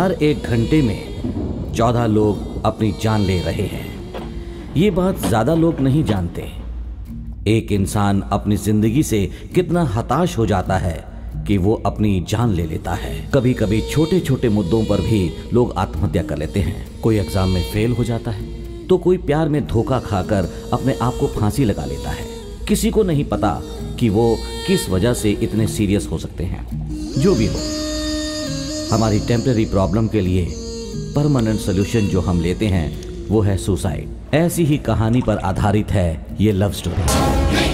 हर 1 घंटे में 14 लोग अपनी जान ले रहे हैं। ये बात ज्यादा लोग नहीं जानते। एक इंसान अपनी जिंदगी से कितना हताश हो जाता है कि वो अपनी जान ले लेता है। कभी कभी छोटे छोटे मुद्दों पर भी लोग आत्महत्या कर लेते हैं। कोई एग्जाम में फेल हो जाता है तो कोई प्यार में धोखा खाकर अपने आप को फांसी लगा लेता है। किसी को नहीं पता कि वो किस वजह से इतने सीरियस हो सकते हैं। जो भी हो, हमारी टेम्परेरी प्रॉब्लम के लिए परमानेंट सोल्यूशन जो हम लेते हैं वो है सुसाइड। ऐसी ही कहानी पर आधारित है ये लव स्टोरी।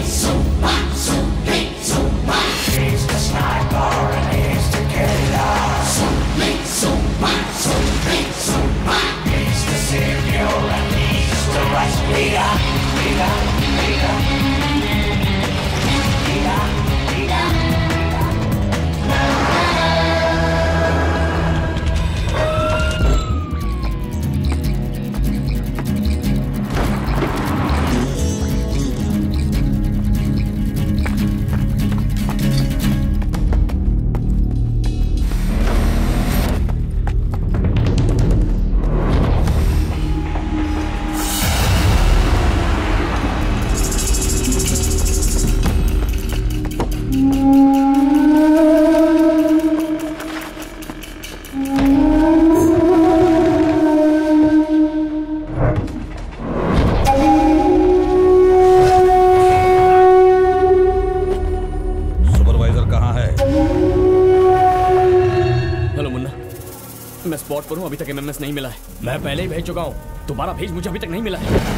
स्पॉट पर हूं, अभी तक एमएमएस नहीं मिला है। मैं पहले ही भेज चुका हूं, दोबारा भेज, मुझे अभी तक नहीं मिला है।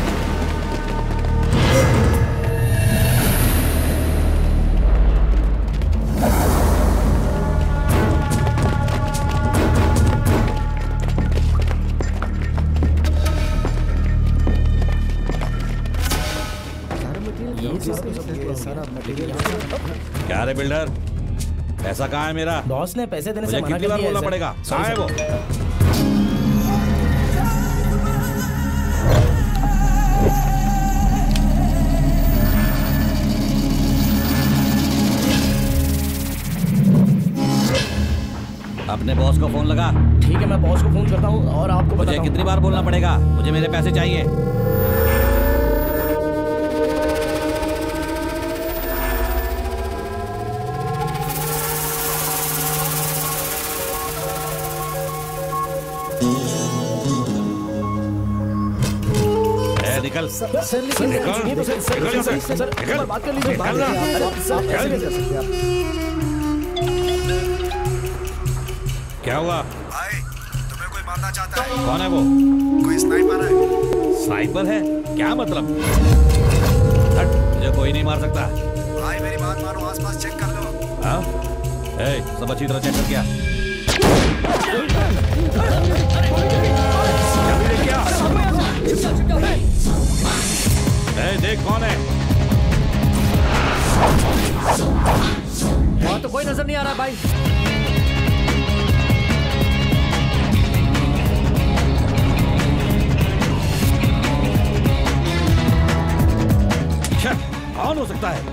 क्या रे बिल्डर, पैसा कहाँ है मेरा? बॉस ने पैसे देने से मना कर कितनी बार बोलना पड़ेगा? कहाँ है वो? अपने बॉस को फोन लगा। ठीक है, मैं बॉस को फोन करता हूँ और आपको मुझे कितनी बार बोलना पड़ेगा? मुझे मेरे पैसे चाहिए। निकल सर, बात कर लीजिए। क्या हुआ भाई? तुम्हें कोई मारना चाहता है। कौन है वो? कोई स्नाइपर है। स्नाइपर है? क्या मतलब? हट, मुझे कोई नहीं मार सकता। भाई मेरी बात मानो, आसपास चेक कर लो। हाँ? सब अच्छी तरह चेक कर क्या? देख कौन है? वहाँ तो कोई नजर नहीं आ रहा भाई। कौन हो सकता है?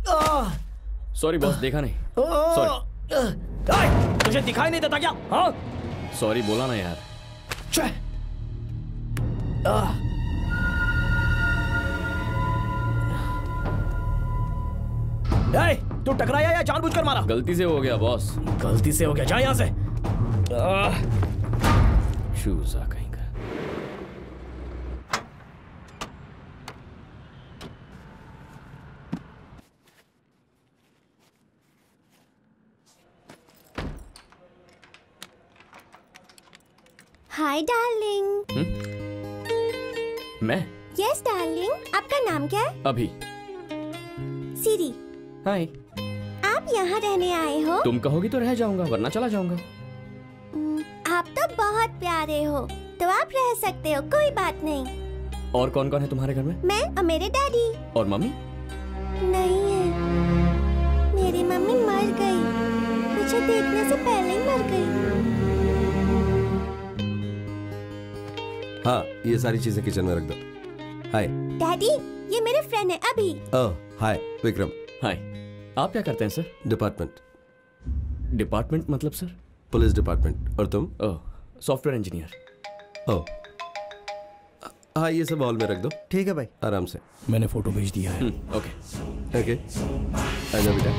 सॉरी बॉस, देखा नहीं। सॉरी। तुझे दिखाई नहीं देता क्या? हाँ? सॉरी बोला ना यार। तू टकराया या जानबूझकर मारा? गलती से हो गया बॉस। गलती से हो गया, जा यहाँ से। शूजा कहीं का। Hi darling. मैं? यस डार्लिंग, आपका नाम क्या है? अभी। सीरी। हाय। आप यहाँ रहने आए हो? तुम कहोगी तो रह जाऊंगा, वरना चला जाऊंगा। आप तो बहुत प्यारे हो, तो आप रह सकते हो, कोई बात नहीं। और कौन कौन है तुम्हारे घर में? मैं और मेरे डैडी। और मम्मी? नहीं है, मेरी मम्मी मर गई, मुझे देखने से पहले ही मर गई। हाँ, ये सारी चीजें किचन में रख दो। हाय डैडी, ये मेरे फ्रेंड है अभी। हाय विक्रम। हाय। आप क्या करते हैं सर? डिपार्टमेंट। डिपार्टमेंट मतलब सर? Police department. और तुम? Software engineer. ओह हाँ, ये सब हॉल में रख दो। ठीक है भाई, आराम से। मैंने फोटो भेज दिया है। ओके ओके, आजा बेटा।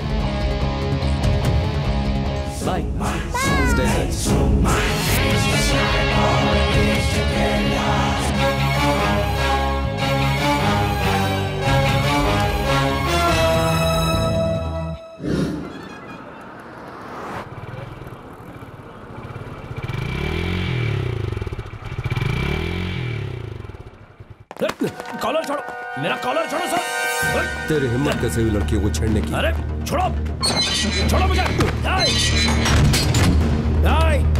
बाय। स्टे सच। कॉलर छोड़ो, मेरा कॉलर छोड़ो सर। तेरी हिम्मत कैसे हुई लड़कियों को छेड़ने की? अरे छोड़ो, छोड़ो मुझे। हाय, हाय।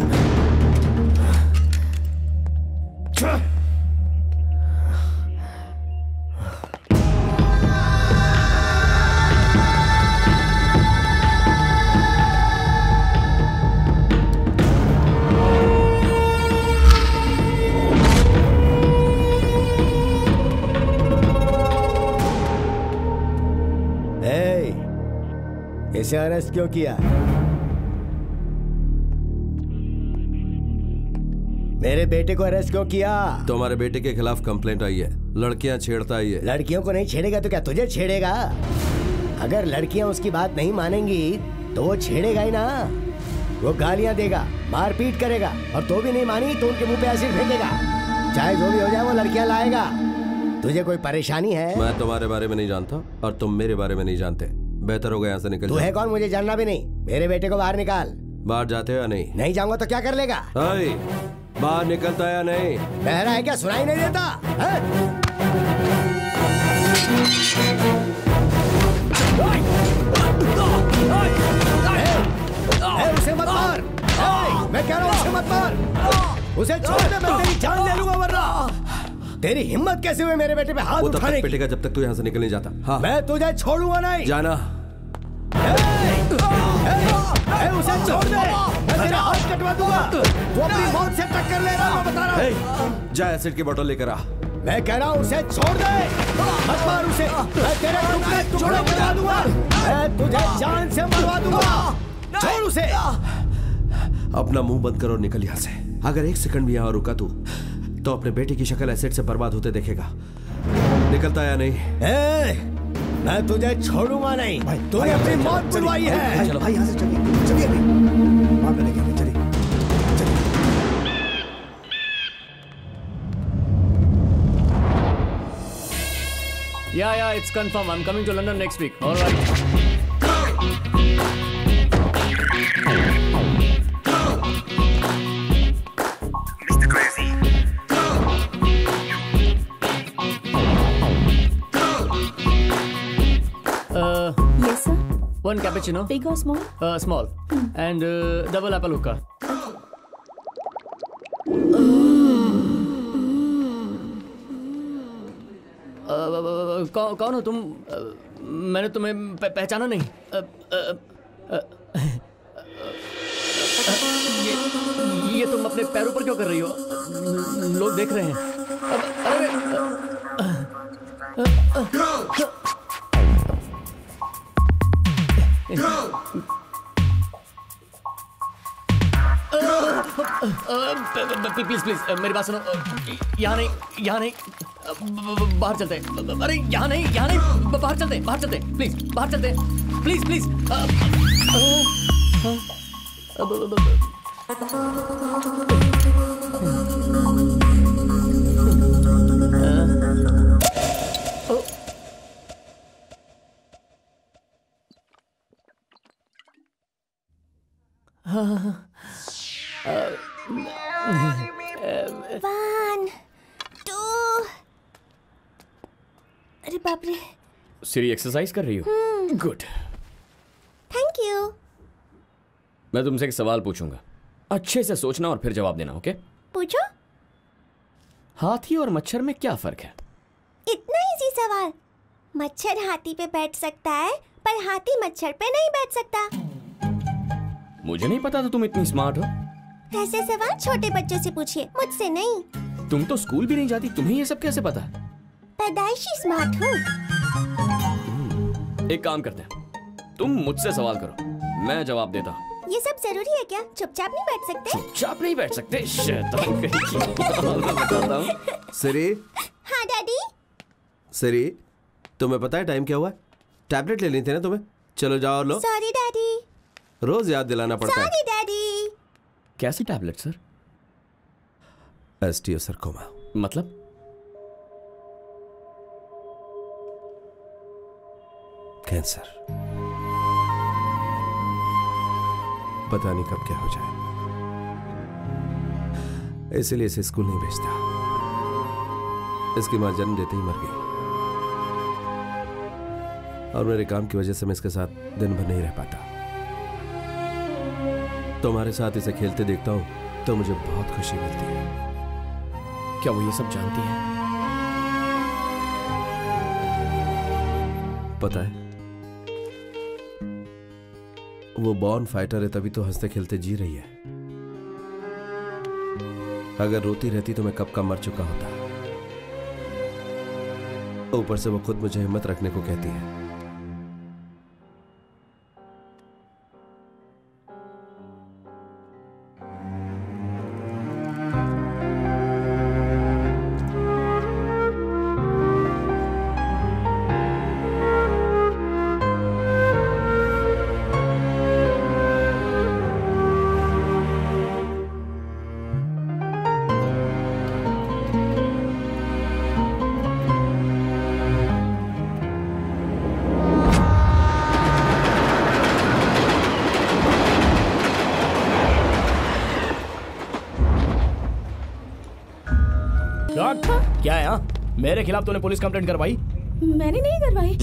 इसे अरेस्ट क्यों किया? मेरे बेटे को अरेस्ट क्यों किया? तुम्हारे बेटे के खिलाफ कंप्लेंट आई है, लड़कियां छेड़ता ही है। लड़कियों को नहीं छेड़ेगा तो क्या तुझे छेड़ेगा? अगर लड़कियां उसकी बात नहीं मानेंगी तो वो छेड़ेगा ही ना। वो गालियां देगा, मारपीट करेगा, और तो भी नहीं मानी तो उनके मुंह पे एसिड फेंकेगा। चाहे जो भी हो जाए वो लड़कियां लाएगा। तुझे कोई परेशानी है? मैं तुम्हारे बारे में नहीं जानता और तुम मेरे बारे में नहीं जानते। बेहतर होगा यहाँ से निकल। तू है कौन? मुझे जानना भी नहीं। मेरे बेटे को बाहर निकाल। बाहर जाते हो या नहीं? नहीं जाऊंगा तो क्या कर लेगा? बाहर निकलता या नहीं? बहरा है क्या? सुनाई नहीं देता है? उसे मत मार। मैं कह रहा हूँ उसे मत मार। उसे छोड़ दे, मैं तेरी जान ले लूंगा वरना। तेरी हिम्मत कैसे हुई मेरे बेटे पे हाथ उठाने की? पिटेगा जब तक तू यहाँ से निकल नहीं जाता। हाँ। मैं तुझे छोड़ूंगा नहीं। जाना। उसे छोड़ दे, मैं तेरा हाथ कटवा दूंगा। तू अपनी मौत से टक्कर ले रहा है, मैं बता रहा हूँ। जा एसिड की बोतल लेकर आ। मैं कह रहा हूँ उसे छोड़ दे, मत मार उसे। मैं तेरे टुकड़े बना दूंगा। मैं तुझे जान से मरवा दूंगा। छोड़ उसे। अपना मुंह बंद करो और निकल यहाँ से। अगर एक सेकंड भी यहाँ रुका तो अपने बेटे की शक्ल एसिड से बर्बाद होते देखेगा। निकलता या नहीं? मैं तुझे छोड़ूंगा नहीं। तूने अपनी मौत बुलवाई है। चलो भाई, यहाँ से चलिए, चलिए अभी वहाँ पे लेके चलिए। Yeah, it's confirmed. I'm coming to London next week. All right. Mr. Crazy. Yes sir. One cappuccino. Big or small? Small. And double apple hookah. कौन हो तुम? मैंने तुम्हें पहचाना नहीं। ये तुम अपने पैरों पर क्यों कर रही हो? लोग देख रहे हैं। अरे प्लीज प्लीज मेरी बात सुनो। यहाँ नहीं, यहाँ नहीं, बाहर चलते हैं। अरे यहाँ नहीं, यहाँ नहीं, बाहर चलते हैं, बाहर चलते हैं, प्लीज बाहर चलते हैं, प्लीज प्लीज। One, two. अरे बाप रे। सीरी एक्सरसाइज कर रही हो? गुड। Thank you. मैं तुमसे एक सवाल पूछूंगा, अच्छे से सोचना और फिर जवाब देना, ओके? पूछो। हाथी और मच्छर में क्या फर्क है? इतना इजी सवाल। मच्छर हाथी पे बैठ सकता है, पर हाथी मच्छर पे नहीं बैठ सकता। मुझे नहीं पता था तुम इतनी स्मार्ट हो। ऐसे सवाल छोटे बच्चों से पूछिए, मुझसे नहीं। तुम तो स्कूल भी नहीं जाती, तुम्हें ये सब कैसे पता? पैदाइशी स्मार्ट हूँ। एक काम करते हैं, तुम मुझसे सवाल करो, मैं जवाब देता हूँ। ये सब जरूरी है क्या? चुपचाप नहीं बैठ सकते? चुपचाप नहीं बैठ सकते? शैतान कहीं की। मैं बताता हूँ। सिरी, हाँ डैडी। सिरी, तुम्हें पता है टाइम क्या हुआ है? टैबलेट ले ली थी ना तुम्हें? चलो जाओ और लो। Sorry daddy. रोज याद दिलाना पड़ता है। Sorry daddy. कैसी टैबलेट सर? ऑस्टियोसार्कोमा। मतलब? कैंसर। पता नहीं कब क्या हो जाए, इसलिए इसे स्कूल नहीं भेजता। इसकी मां जन्म देते ही मर गई और मेरे काम की वजह से मैं इसके साथ दिन भर नहीं रह पाता। तुम्हारे साथ इसे खेलते देखता हूं तो मुझे बहुत खुशी मिलती है। क्या वो ये सब जानती है? पता है, वो बॉर्न फाइटर है, तभी तो हंसते खेलते जी रही है। अगर रोती रहती तो मैं कब का मर चुका होता। ऊपर से वो खुद मुझे हिम्मत रखने को कहती है। क्या है यहाँ? मेरे खिलाफ तूने पुलिस कंप्लेंट करवाई? मैंने नहीं करवाई।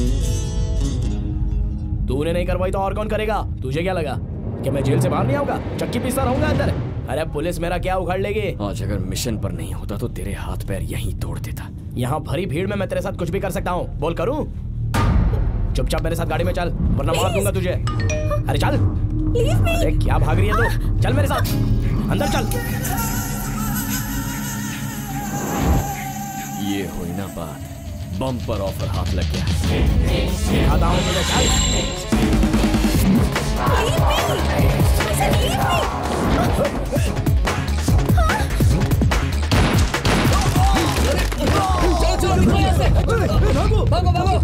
तूने नहीं करवाई तो और कौन करेगा? तुझे क्या लगा कि मैं जेल से बाहर नहीं आऊंगा? चक्की पीसता रहूंगा अंदर? अरे पुलिस मेरा क्या उखाड़ लेगी? आज अगर मिशन पर नहीं होता तो तेरे हाथ पैर यहीं तोड़ देता। यहाँ भरी भीड़ में मैं तेरे साथ कुछ भी कर सकता हूँ। बोल करूँ? चुपचाप मेरे साथ गाड़ी में चल, वरना मार दूंगा तुझे। अरे चल। अरे क्या भाग रही है तू? चल मेरे साथ अंदर चल। ये हुई ना बात, बम्पर ऑफर हाथ लग गया। दिखाता हूं तुझे, चल। चलो निकलो यहाँ से। भागो भागो भागो।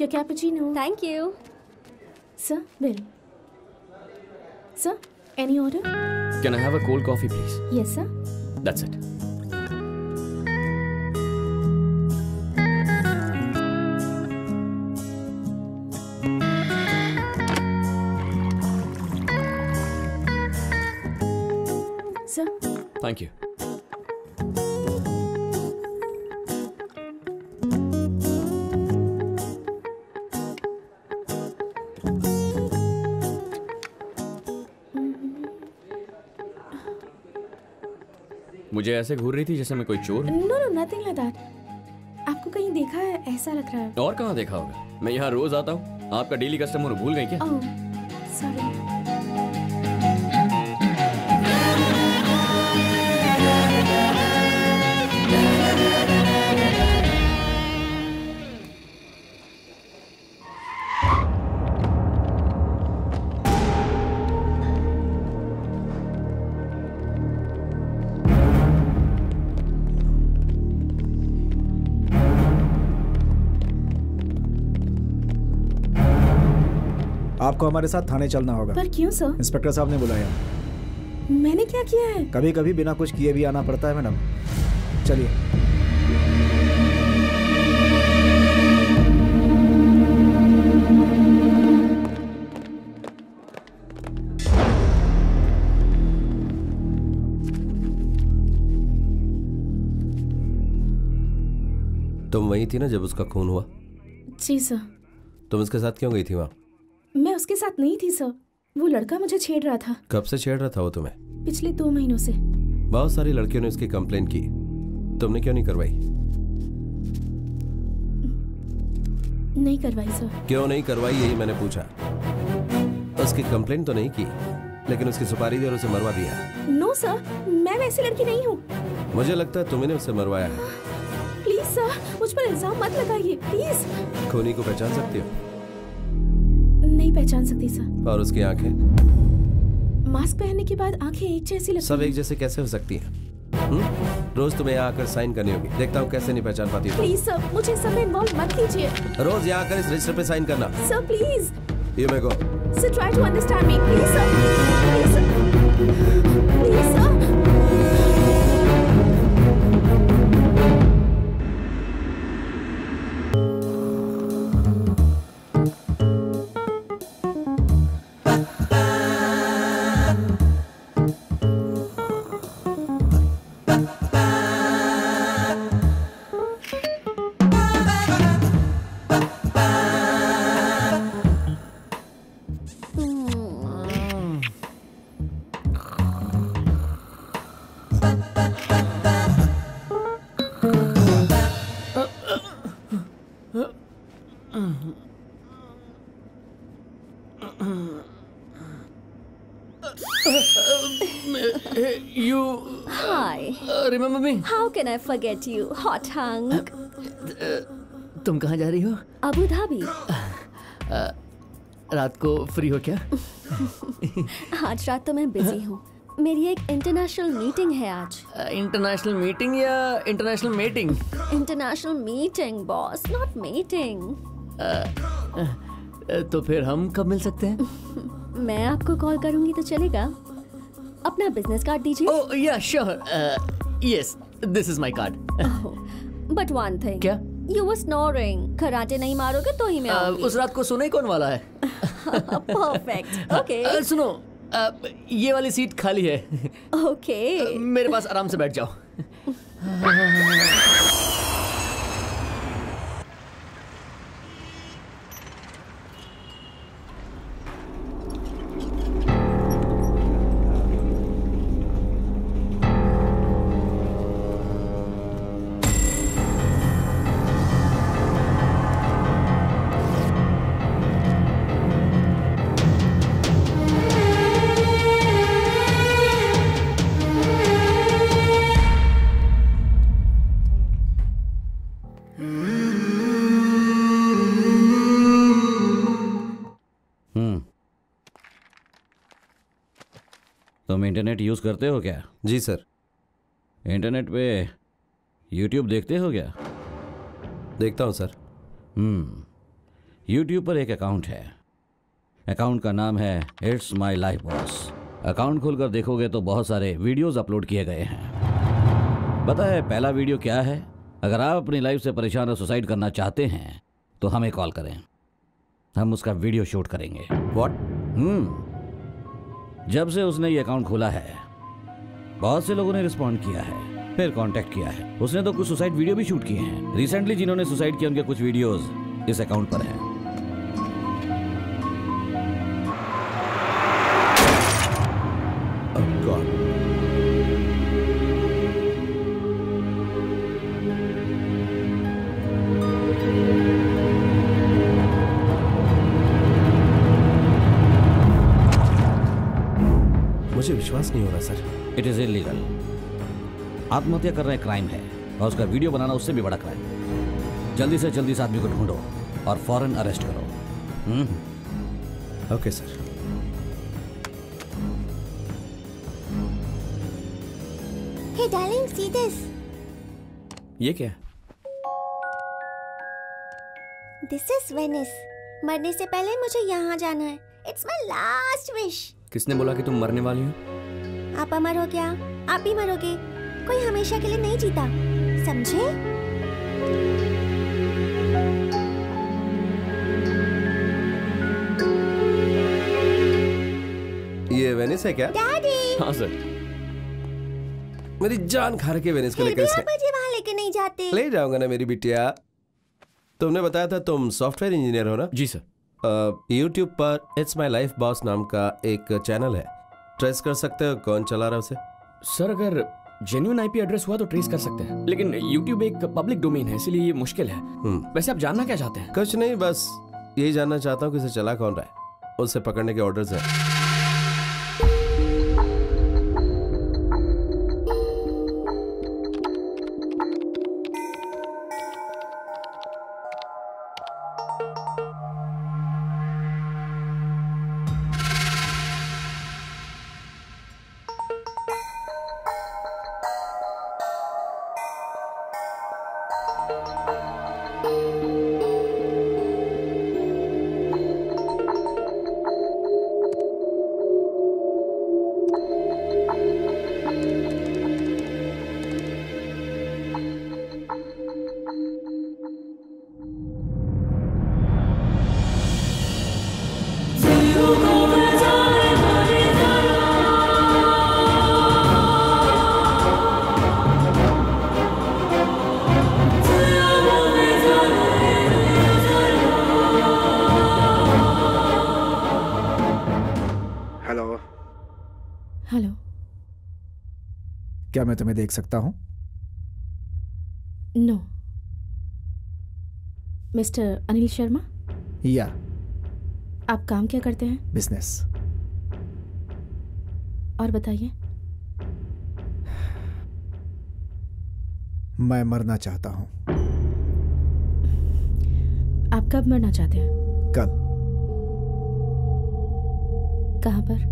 Your cappuccino. Thank you. Sir, bill. Sir, any order? Can I have a cold coffee, please? Yes, sir. That's it. Sir. Thank you. मुझे ऐसे घूर रही थी जैसे मैं कोई चोर हूं। No, no, nothing like that. आपको कहीं देखा है ऐसा लग रहा है। और कहाँ देखा होगा? मैं यहाँ रोज आता हूँ। आपका डेली कस्टमर भूल गई क्या? Oh, sorry. आपको हमारे साथ थाने चलना होगा। पर क्यों सर? इंस्पेक्टर साहब ने बुलाया। मैंने क्या किया है? कभी कभी बिना कुछ किए भी आना पड़ता है मैडम। चलिए। तुम वहीं थी ना जब उसका खून हुआ? जी सर। तुम उसके साथ क्यों गई थी वहां? मैं उसके साथ नहीं थी सर। वो लड़का मुझे छेड़ रहा था। कब से छेड़ रहा था वो तुम्हें? पिछले 2 महीनों से। बहुत सारी लड़कियों ने उसकी कंप्लेन की, तुमने क्यों नहीं करवाई? नहीं करवाई सर। क्यों नहीं करवाई यही मैंने पूछा। उसकी कंप्लेन तो नहीं की, लेकिन उसकी सुपारी दी और उसे मरवा दिया। नो सर, मैं वैसी लड़की नहीं हूँ। मुझे लगता है तुमने उसे मरवाया है। प्लीज सर, मुझ पर इल्जाम मत लगाइए प्लीज। खूनी को पहचान सकती हो? नहीं पहचान सकती सर। और उसकी आंखें? मास्क पहनने के बाद आंखें एक जैसी लगती सब एक जैसे कैसे हो सकती हैं? रोज तुम्हें यहाँ आकर साइन करनी होगी। देखता हूँ कैसे नहीं पहचान पाती हो। प्लीज सर, मुझे सब में इन्वॉल्व मत कीजिए। रोज यहाँ आकर इस रजिस्टर पे साइन करना। Sir please. You may go. Sir try to understand me please sir. Please sir. Please sir. Remember me? How can I forget you, hot hunk? तुम कहाँ जा रही हो? Abu Dhabi. रात को फ्री हो क्या? आज रात तो मैं बिजी हूँ। मेरी एक इंटरनेशनल मीटिंग है आज। इंटरनेशनल मीटिंग या international meeting? International meeting boss, not meeting. तो फिर हम कब मिल सकते हैं? मैं आपको कॉल करूंगी तो चलेगा? अपना बिजनेस कार्ड दीजिए। Oh yeah sure. Yes, this is my card. But one thing. क्या? You were snoring. कराटे नहीं मारोगे तो ही मैं आऊंगी। उस रात को सोने कौन वाला है? परफेक्ट। ओके सुनो, ये वाली सीट खाली है। ओके मेरे पास आराम से बैठ जाओ। तुम इंटरनेट यूज करते हो क्या? जी सर। इंटरनेट पे यूट्यूब देखते हो क्या? देखता हूँ सर। YouTube पर एक अकाउंट है। अकाउंट का नाम है it's my life boss. Account खोलकर देखोगे तो बहुत सारे वीडियोस अपलोड किए गए हैं। पता है पहला वीडियो क्या है? अगर आप अपनी लाइफ से परेशान और सुसाइड करना चाहते हैं तो हमें कॉल करें, हम उसका वीडियो शूट करेंगे। व्हाट? जब से उसने ये अकाउंट खोला है बहुत से लोगों ने रिस्पॉन्ड किया है, फिर कांटेक्ट किया है। उसने तो कुछ सुसाइड वीडियो भी शूट किए हैं। रिसेंटली जिन्होंने सुसाइड किया उनके कुछ वीडियोस इस अकाउंट पर हैं। Oh God. मुझे विश्वास नहीं हो रहा सर। It is illegal. आत्महत्या करना एक क्राइम है और उसका वीडियो बनाना उससे भी बड़ा क्राइम है। जल्दी से जल्दी इस आदमी को ढूंढो और फौरन अरेस्ट करो। Okay sir. Hey darling, see this. ये क्या? This is Venice. मरने से पहले मुझे यहाँ जाना है। It's my last wish. किसने बोला कि तुम मरने वाली हो? आप अमर हो क्या? आप भी मरोगे। कोई हमेशा के लिए नहीं जीता, समझे? ये वेनिस है क्या? डैडी। हाँ सर। मेरी जान खा रखे वेनिस को फिर लेकर भी आप मुझे वहाँ लेके नहीं जाते। ले जाऊंगा ना मेरी बिटिया। तुमने बताया था तुम सॉफ्टवेयर इंजीनियर हो ना? जी सर। YouTube पर इट्स माई लाइफ बॉस नाम का एक चैनल है, ट्रेस कर सकते हो कौन चला रहा है उसे? सर अगर जेन्युइन आईपी एड्रेस हुआ तो ट्रेस कर सकते हैं, लेकिन YouTube एक पब्लिक डोमेन है इसलिए ये मुश्किल है। वैसे आप जानना क्या चाहते हैं? कुछ नहीं, बस यही जानना चाहता हूँ कि उसे चला कौन रहा है। उसे पकड़ने के ऑर्डर्स है। हेलो, क्या मैं तुम्हें देख सकता हूं? No. Mister Anil Sharma? Yeah. आप काम क्या करते हैं? बिजनेस। और बताइए। मैं मरना चाहता हूं। आप कब मरना चाहते हैं? कल। कहां पर?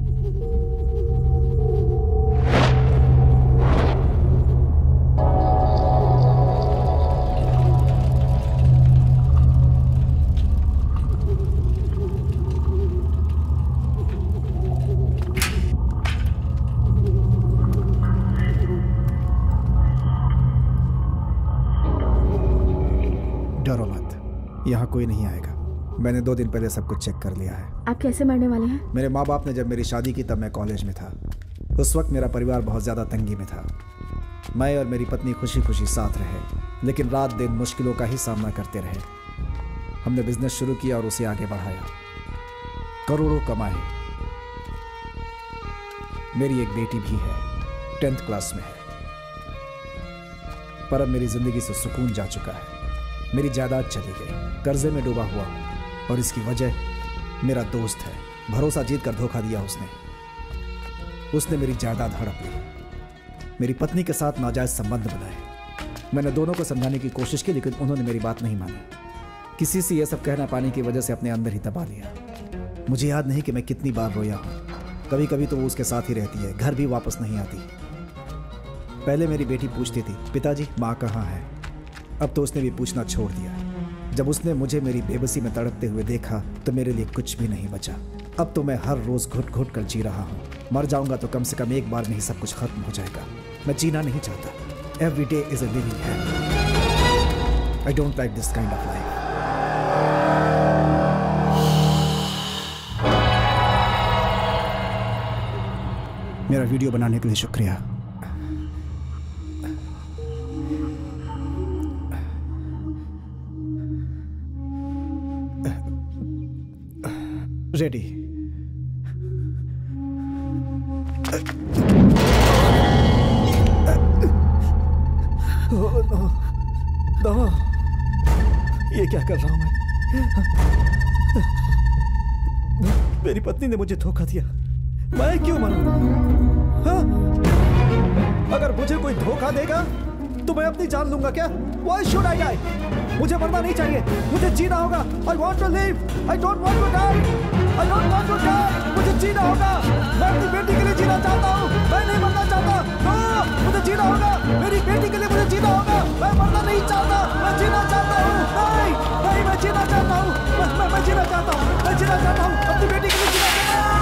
डरो मत, यहाँ कोई नहीं आएगा। मैंने 2 दिन पहले सब कुछ चेक कर लिया है। आप कैसे मरने वाले हैं? मेरे माँ बाप ने जब मेरी शादी की तब मैं कॉलेज में था। उस वक्त मेरा परिवार बहुत ज़्यादा तंगी में था। मैं और मेरी पत्नी खुशी खुशी साथ रहे, लेकिन रात दिन मुश्किलों का ही सामना करते रहे। हमने बिजनेस शुरू किया और उसे आगे बढ़ाया, करोड़ों कमाए। मेरी एक बेटी भी है, 10th क्लास में है। पर अब मेरी जिंदगी से सुकून जा चुका है। मेरी जायदाद चली गई, कर्जे में डूबा हुआ, और इसकी वजह मेरा दोस्त है। भरोसा जीत कर धोखा दिया उसने मेरी जायदाद हड़प ली। मेरी पत्नी के साथ नाजायज संबंध बनाए। मैंने दोनों को समझाने की कोशिश की, लेकिन उन्होंने मेरी बात नहीं मानी। किसी से यह सब कहना पाने की वजह से अपने अंदर ही दबा लिया। मुझे याद नहीं कि मैं कितनी बार रोया हूं। कभी कभी तो वो उसके साथ ही रहती है, घर भी वापस नहीं आती। पहले मेरी बेटी पूछती थी, पिताजी माँ कहाँ है? अब तो उसने भी पूछना छोड़ दिया। जब उसने मुझे मेरी बेबसी में तड़पते हुए देखा तो मेरे लिए कुछ भी नहीं बचा। अब तो मैं हर रोज घुट घुट कर जी रहा हूँ। मर जाऊंगा तो कम से कम एक बार में ही सब कुछ खत्म हो जाएगा। मैं जीना नहीं चाहता। Every day is a living hell. I don't like this kind of life. मेरा वीडियो बनाने के लिए शुक्रिया। रेडी। नो, ये क्या कर रहा हूं मैं? मेरी पत्नी ने मुझे धोखा दिया। मैं क्यों मरूं? हाँ? अगर मुझे कोई धोखा देगा तो मैं अपनी जान लूंगा क्या? Why should I die? मुझे मरना नहीं चाहिए, मुझे जीना होगा। I want to live. I don't want to die. I don't want to die. मुझे जीना होगा। मैं अपनी बेटी के लिए जीना चाहता हूँ। मैं नहीं मरना चाहता। No, मुझे जीना होगा। मेरी बेटी के लिए मुझे जीना होगा। मैं मरना नहीं चाहता। मैं जीना चाहता हूँ। नहीं, नहीं, मैं जीना चाहता हूँ। मैं जीना चाहता हूँ। मैं जीना चाहता हूँ। अपनी बेटी के लिए जीना चाहता हूँ।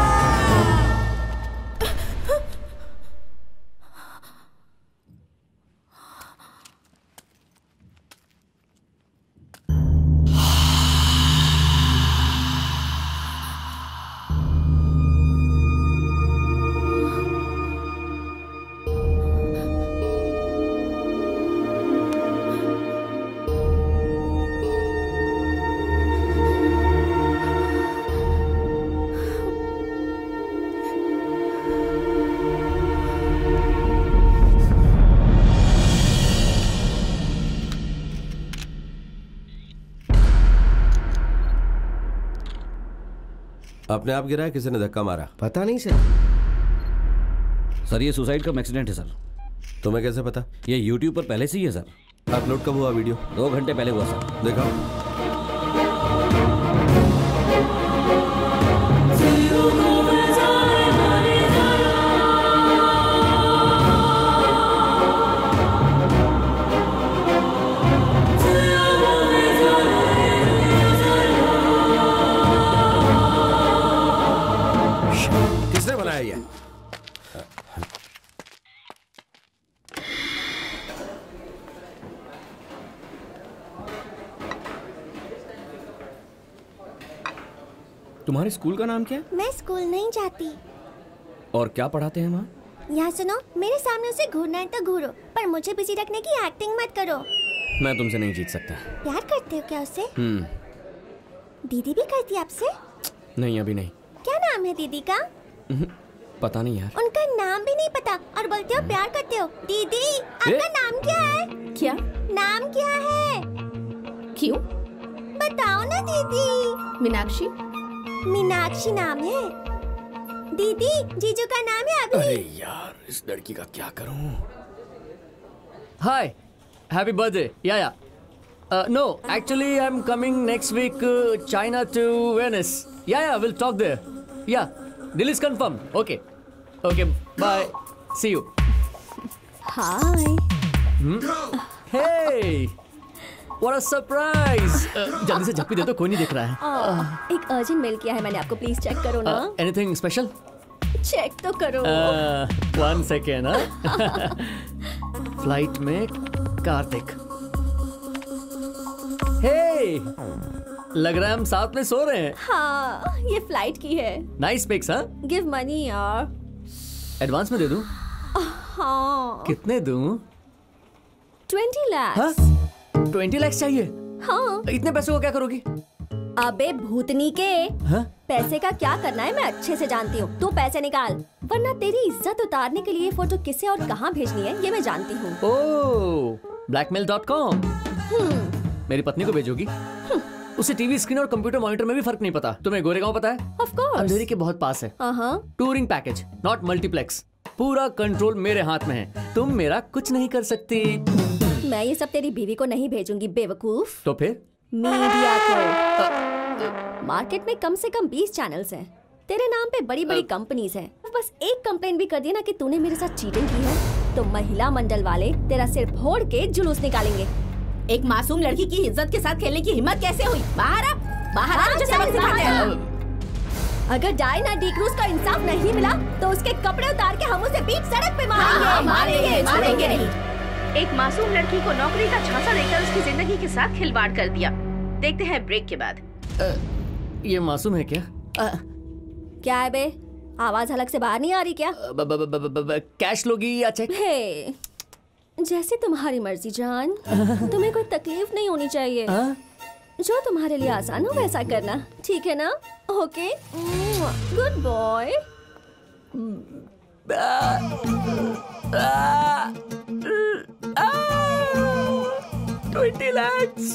अपने आप गिरा है, किसी ने धक्का मारा? पता नहीं सर। सर ये सुसाइड का एक्सीडेंट है सर। तुम्हें कैसे पता? ये यूट्यूब पर पहले से ही है सर। अपलोड कब हुआ वीडियो? 2 घंटे पहले हुआ सर। देखो। किसने बनाया ये? तुम्हारे स्कूल का नाम क्या है? मैं स्कूल नहीं जाती। और क्या पढ़ाते हैं वहाँ? यहाँ सुनो, मेरे सामने से घूरना है तो घूरो, पर मुझे बिजी रखने की एक्टिंग मत करो। मैं तुमसे नहीं जीत सकता। प्यार करते हो क्या उससे? दीदी भी करती है आपसे? नहीं, अभी नहीं। क्या नाम है दीदी का? पता नहीं यार। उनका नाम भी नहीं पता और बोलते हो प्यार करते हो। दीदी, आपका नाम क्या है? क्या नाम क्या है? क्यों? बताओ ना दीदी। मीनाक्षी। मीनाक्षी नाम है। दीदी, जीजू का नाम है अभी। अरे यार, इस लड़की का क्या करूं? Hi, happy birthday. Yeah no, actually I'm coming next week China to Venice. Yeah, we'll talk there. Yeah, deal is confirmed. Okay, bye. See you. Hi. Hey, what a surprise. जल्दी से झप्पी दे दो, कोई नहीं देख रहा है। एक अर्जेंट मेल किया है मैंने आपको, प्लीज चेक करो ना। Anything special? चेक तो करो। 1 second. फ्लाइट में कार्तिक। हे, लग रहा है हम साथ में सो रहे हैं। हाँ, ये फ्लाइट की है। Nice pics. हाँ, गिव मनी यार। एडवांस में दे दूं? हाँ। कितने दूं? 20 लाख। हाँ? 20 लाख चाहिए? हाँ। इतने पैसों को क्या करोगी? अबे भूतनी के, हाँ? पैसे का क्या करना है मैं अच्छे से जानती हूँ। तू पैसे निकाल, वरना तेरी इज्जत उतारने के लिए फोटो किसे और कहाँ भेजनी है ये मैं जानती हूँ। ओह, blackmail.com। मेरी पत्नी को भेजोगी? उसे टीवी स्क्रीन और कंप्यूटर मॉनिटर में भी फर्क नहीं पता। तुम्हें गोरेगांव पता है? Of course। अंधेरी के बहुत पास है। Touring package, not multiplex. पूरा कंट्रोल मेरे हाथ में है। तुम मेरा कुछ नहीं कर सकती। मैं ये सब तेरी बीवी को नहीं भेजूंगी बेवकूफ। तो फिर? मीडिया को। मार्केट में कम से कम 20 चैनल्स हैं। तेरे नाम पे बड़ी बड़ी कंपनीज हैं। बस एक कंप्लेंट भी कर दिया ना कि तूने मेरे साथ चीटिंग की है, तो महिला मंडल वाले तेरा सिर फोड़ के जुलूस निकालेंगे। एक मासूम लड़की की इज्जत के साथ खेलने की हिम्मत कैसे हुई? बाहर आ, बाहर आ, मुझे सबक सिखाते हैं। अगर डायना डी क्रूज का इंसाफ नहीं मिला तो उसके कपड़े उतार के हम उसे बीच सड़क पे मारेंगे। मारेंगे, छोड़ेंगे नहीं। एक मासूम लड़की को नौकरी का झांसा देकर उसकी जिंदगी के साथ खिलवाड़ कर दिया। देखते हैं ब्रेक के बाद। ये मासूम है क्या? क्या है बे, आवाज हलक से बाहर नहीं आ रही क्या? कैश लोगी या चेक? हे, जैसे तुम्हारी मर्जी जान। तुम्हें कोई तकलीफ नहीं होनी चाहिए। जो तुम्हारे लिए आसान हो वैसा करना, ठीक है ना? Okay, good boy. 20 lakhs।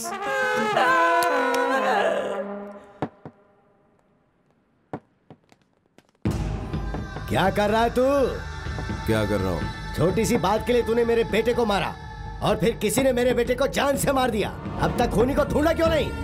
क्या कर रहा है तू? क्या कर रहा हूँ? छोटी सी बात के लिए तूने मेरे बेटे को मारा और फिर किसी ने मेरे बेटे को जान से मार दिया। अब तक खूनी को ढूंढा क्यों नहीं?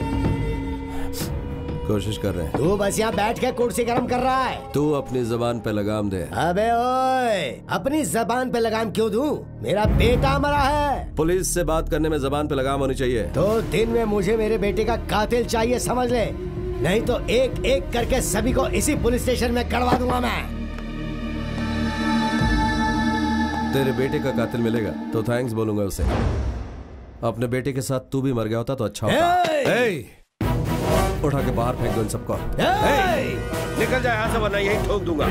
कोशिश कर रहे हैं। तू बस यहाँ बैठ के कुर्सी गर्म कर रहा है। तू अपनी जबान पे लगाम दे। अबे ओए, अपनी जबान पे लगाम क्यों दूं? मेरा बेटा मरा है। पुलिस से बात करने में जबान पे लगाम होनी चाहिए। तो दिन में मुझे मेरे बेटे का कातिल चाहिए, समझ ले, नहीं तो एक एक करके सभी को इसी पुलिस स्टेशन में करवा दूंगा मैं। तेरे बेटे का कातिल मिलेगा तो थैंक्स बोलूंगा उसे। अपने बेटे के साथ तू भी मर गया होता तो अच्छा होता। उठा के बाहर फेंक दो इन सबको। निकल जाए यहाँ से वरना यही ठोक दूंगा।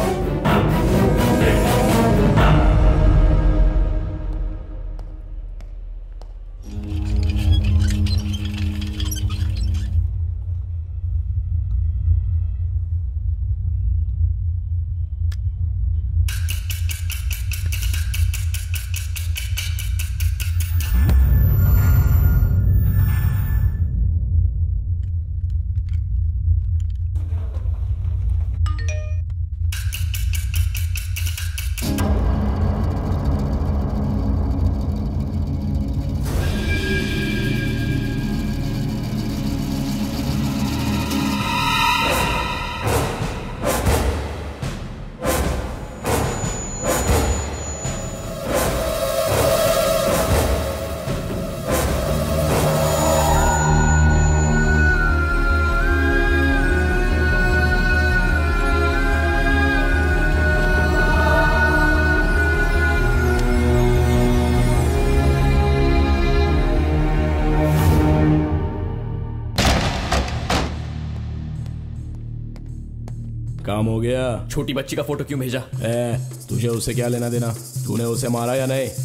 काम हो गया। छोटी बच्ची का फोटो क्यों भेजा? तुझे उससे क्या लेना देना? तूने उसे मारा या नहीं?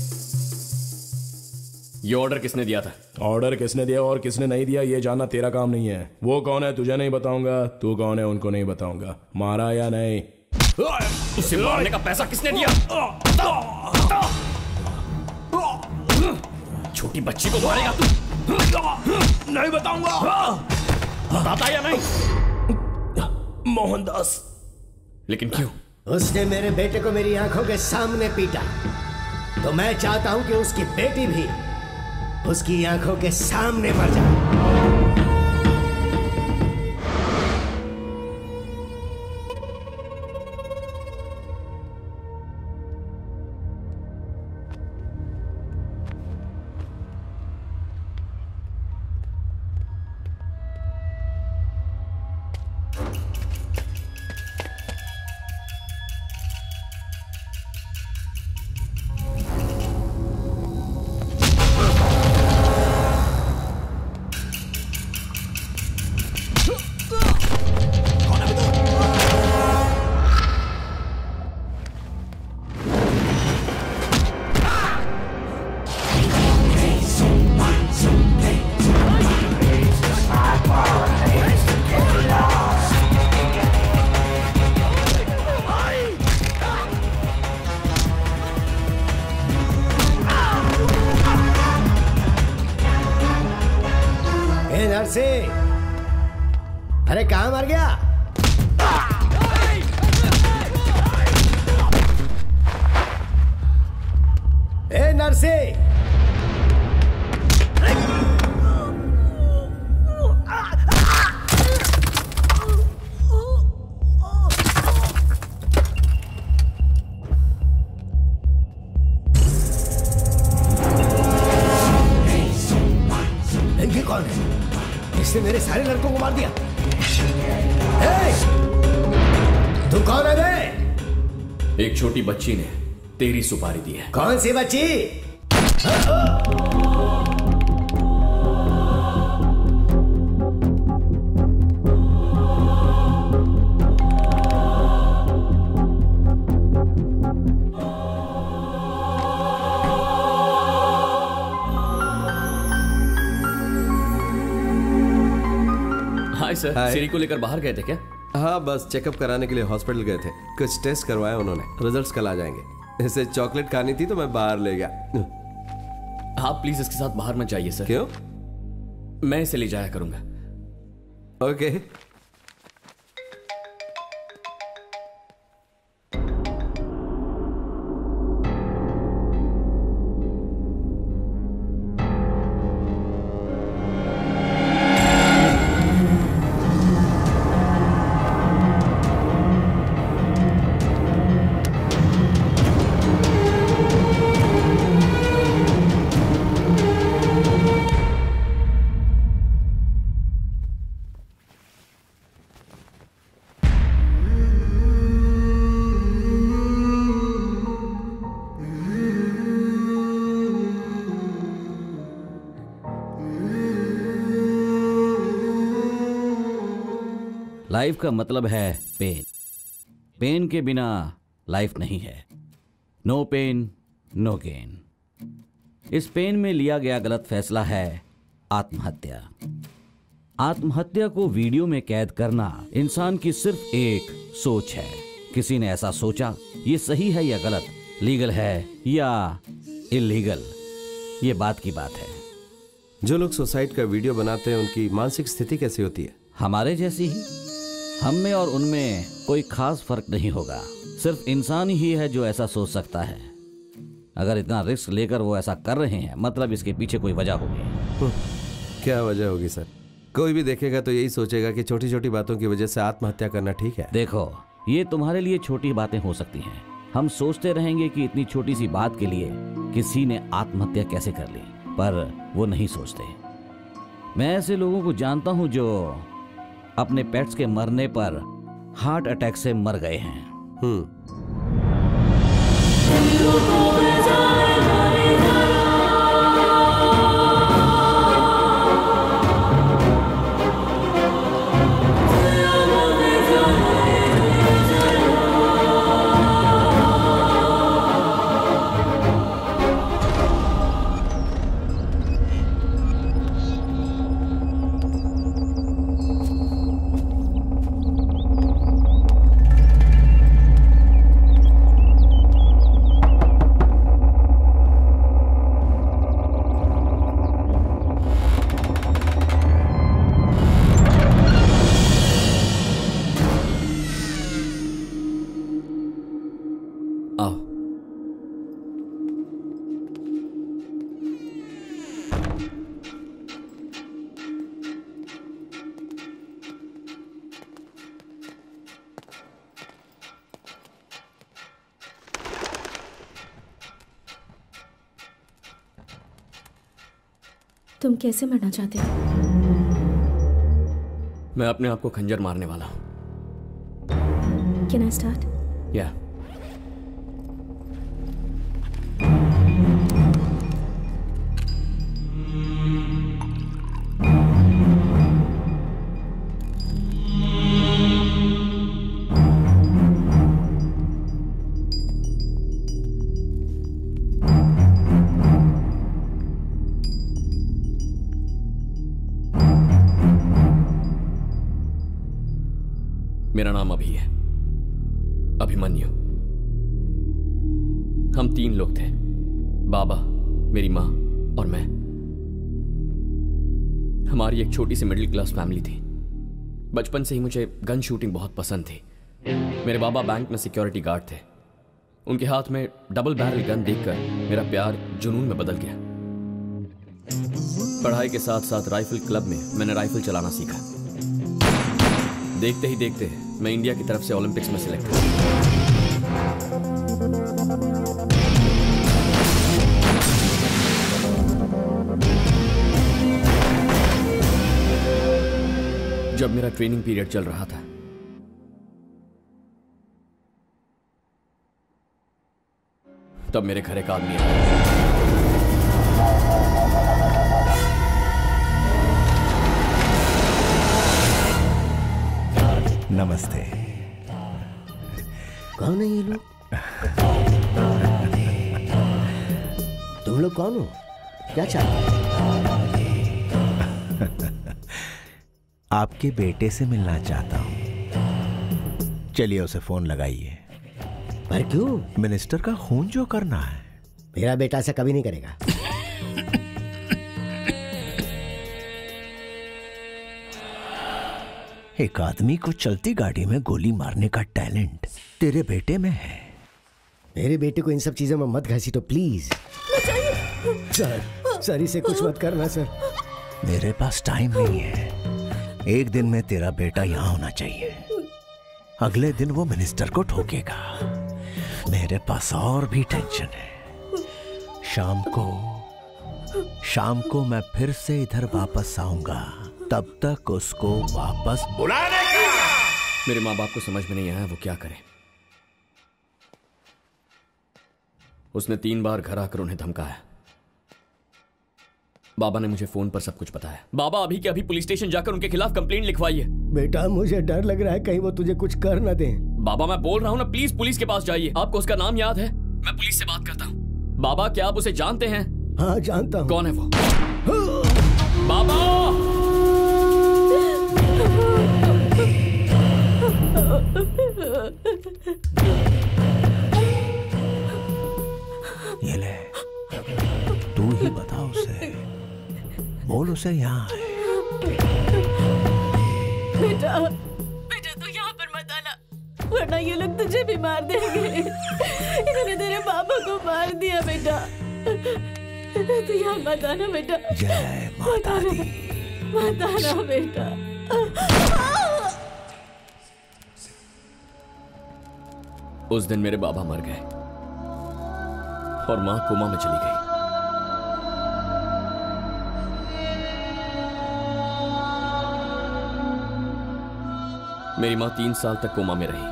ये ऑर्डर किसने दिया था? ऑर्डर किसने दिया और किसने नहीं दिया ये जानना तेरा काम नहीं है। वो कौन है तुझे नहीं बताऊंगा, तू कौन है उनको नहीं बताऊंगा। मारा या नहीं? उसे मारने का पैसा किसने दिया? छोटी बच्ची को मारेगा तू? नहीं बताऊंगा। बताता या नहीं? मोहनदास। लेकिन क्यों? उसने मेरे बेटे को मेरी आंखों के सामने पीटा, तो मैं चाहता हूं कि उसकी बेटी भी उसकी आंखों के सामने मर जाए। अरे कहाँ मर गया? ए नरसी, कौन है? इसने मेरे सारे लड़कों को मार दिया। तू कौन है बे? एक छोटी बच्ची ने तेरी सुपारी दी है। कौन सी बच्ची? हाय सर, सीरी को लेकर बाहर गए थे क्या? हाँ, बस चेकअप कराने के लिए हॉस्पिटल गए थे। कुछ टेस्ट करवाए उन्होंने, रिजल्ट्स कल आ जाएंगे। इसे चॉकलेट खानी थी तो मैं बाहर ले गया। आप प्लीज इसके साथ बाहर मत जाइए सर। क्यों? मैं इसे ले जाया करूंगा। ओके। लाइफ का मतलब है पेन। पेन के बिना लाइफ नहीं है। No pain no gain. इस पेन में लिया गया गलत फैसला है आत्महत्या। आत्महत्या को वीडियो में कैद करना इंसान की सिर्फ एक सोच है। किसी ने ऐसा सोचा, ये सही है या गलत, लीगल है या इलीगल, ये बात की बात है। जो लोग सुसाइड का वीडियो बनाते हैं उनकी मानसिक स्थिति कैसी होती है? हमारे जैसी ही। हम में और उनमें कोई खास फर्क नहीं होगा। सिर्फ इंसान ही है जो ऐसा सोच सकता है। अगर इतना रिस्क लेकर वो ऐसा कर रहे हैं, मतलब इसके पीछे कोई वजह होगी। क्या वजह होगी सर? कोई भी देखेगा तो यही सोचेगा कि छोटी छोटी बातों की वजह से आत्महत्या करना ठीक है। देखो, ये तुम्हारे लिए छोटी बातें हो सकती हैं। हम सोचते रहेंगे कि इतनी छोटी सी बात के लिए किसी ने आत्महत्या कैसे कर ली, पर वो नहीं सोचते। मैं ऐसे लोगों को जानता हूं जो अपने पेट्स के मरने पर हार्ट अटैक से मर गए हैं। तुम कैसे मरना चाहते हो? मैं अपने आप को खंजर मारने वाला हूं। Can I start? Yeah. मेरा नाम अभी है, अभिमन्यु। हम 3 लोग थे, बाबा, मेरी माँ और मैं। हमारी एक छोटी सी मिडिल क्लास फैमिली थी। बचपन से ही मुझे गन शूटिंग बहुत पसंद थी। मेरे बाबा बैंक में सिक्योरिटी गार्ड थे। उनके हाथ में डबल बैरल गन देखकर मेरा प्यार जुनून में बदल गया। पढ़ाई के साथ साथ राइफल क्लब में मैंने राइफल चलाना सीखा। देखते ही देखते मैं इंडिया की तरफ से ओलंपिक्स में सिलेक्ट हुआ। जब मेरा ट्रेनिंग पीरियड चल रहा था तब मेरे घर एक आदमी आया। नमस्ते। कौन है ये लोग? तुम लोग कौन हो? क्या चाहते हो? आपके बेटे से मिलना चाहता हूं। चलिए उसे फोन लगाइए। पर क्यों? मिनिस्टर का खून जो करना है। मेरा बेटा ऐसा कभी नहीं करेगा। एक आदमी को चलती गाड़ी में गोली मारने का टैलेंट तेरे बेटे में है। मेरे बेटे को इन सब चीजों में मत घसीटो प्लीज। सर इसे कुछ मत करना सर। मेरे पास टाइम नहीं है। एक दिन में तेरा बेटा यहाँ होना चाहिए। अगले दिन वो मिनिस्टर को ठोकेगा। मेरे पास और भी टेंशन है। शाम को मैं फिर से इधर वापस आऊंगा। तब तक उसको वापस बुलाने का। मेरे माँ बाप को समझ में नहीं आया वो क्या करे। उसने 3 बार घर आकर उन्हें धमकाया। बाबा ने मुझे फोन पर सब कुछ बताया। बाबा अभी के अभी पुलिस स्टेशन जाकर उनके खिलाफ कंप्लेंट लिखवाइए। बेटा मुझे डर लग रहा है कहीं वो तुझे कुछ कर ना दे। बाबा मैं बोल रहा हूँ ना, प्लीज पुलिस के पास जाइए। आपको उसका नाम याद है? मैं पुलिस से बात करता हूँ। बाबा क्या आप उसे जानते हैं? हाँ जानता हूँ। कौन है वो? बाबा ये ले, तू ही बता उसे। बोल उसे यहाँ है। बेटा तू यहाँ पर मत आना, वरना ये लोग तुझे भी मार देंगे। इन्होंने तेरे पापा को मार दिया बेटा। तू यहाँ मत आना बेटा। जय माता दी। मत आना बेटा। उस दिन मेरे बाबा मर गए और मां कोमा में चली गई। मेरी मां 3 साल तक कोमा में रही।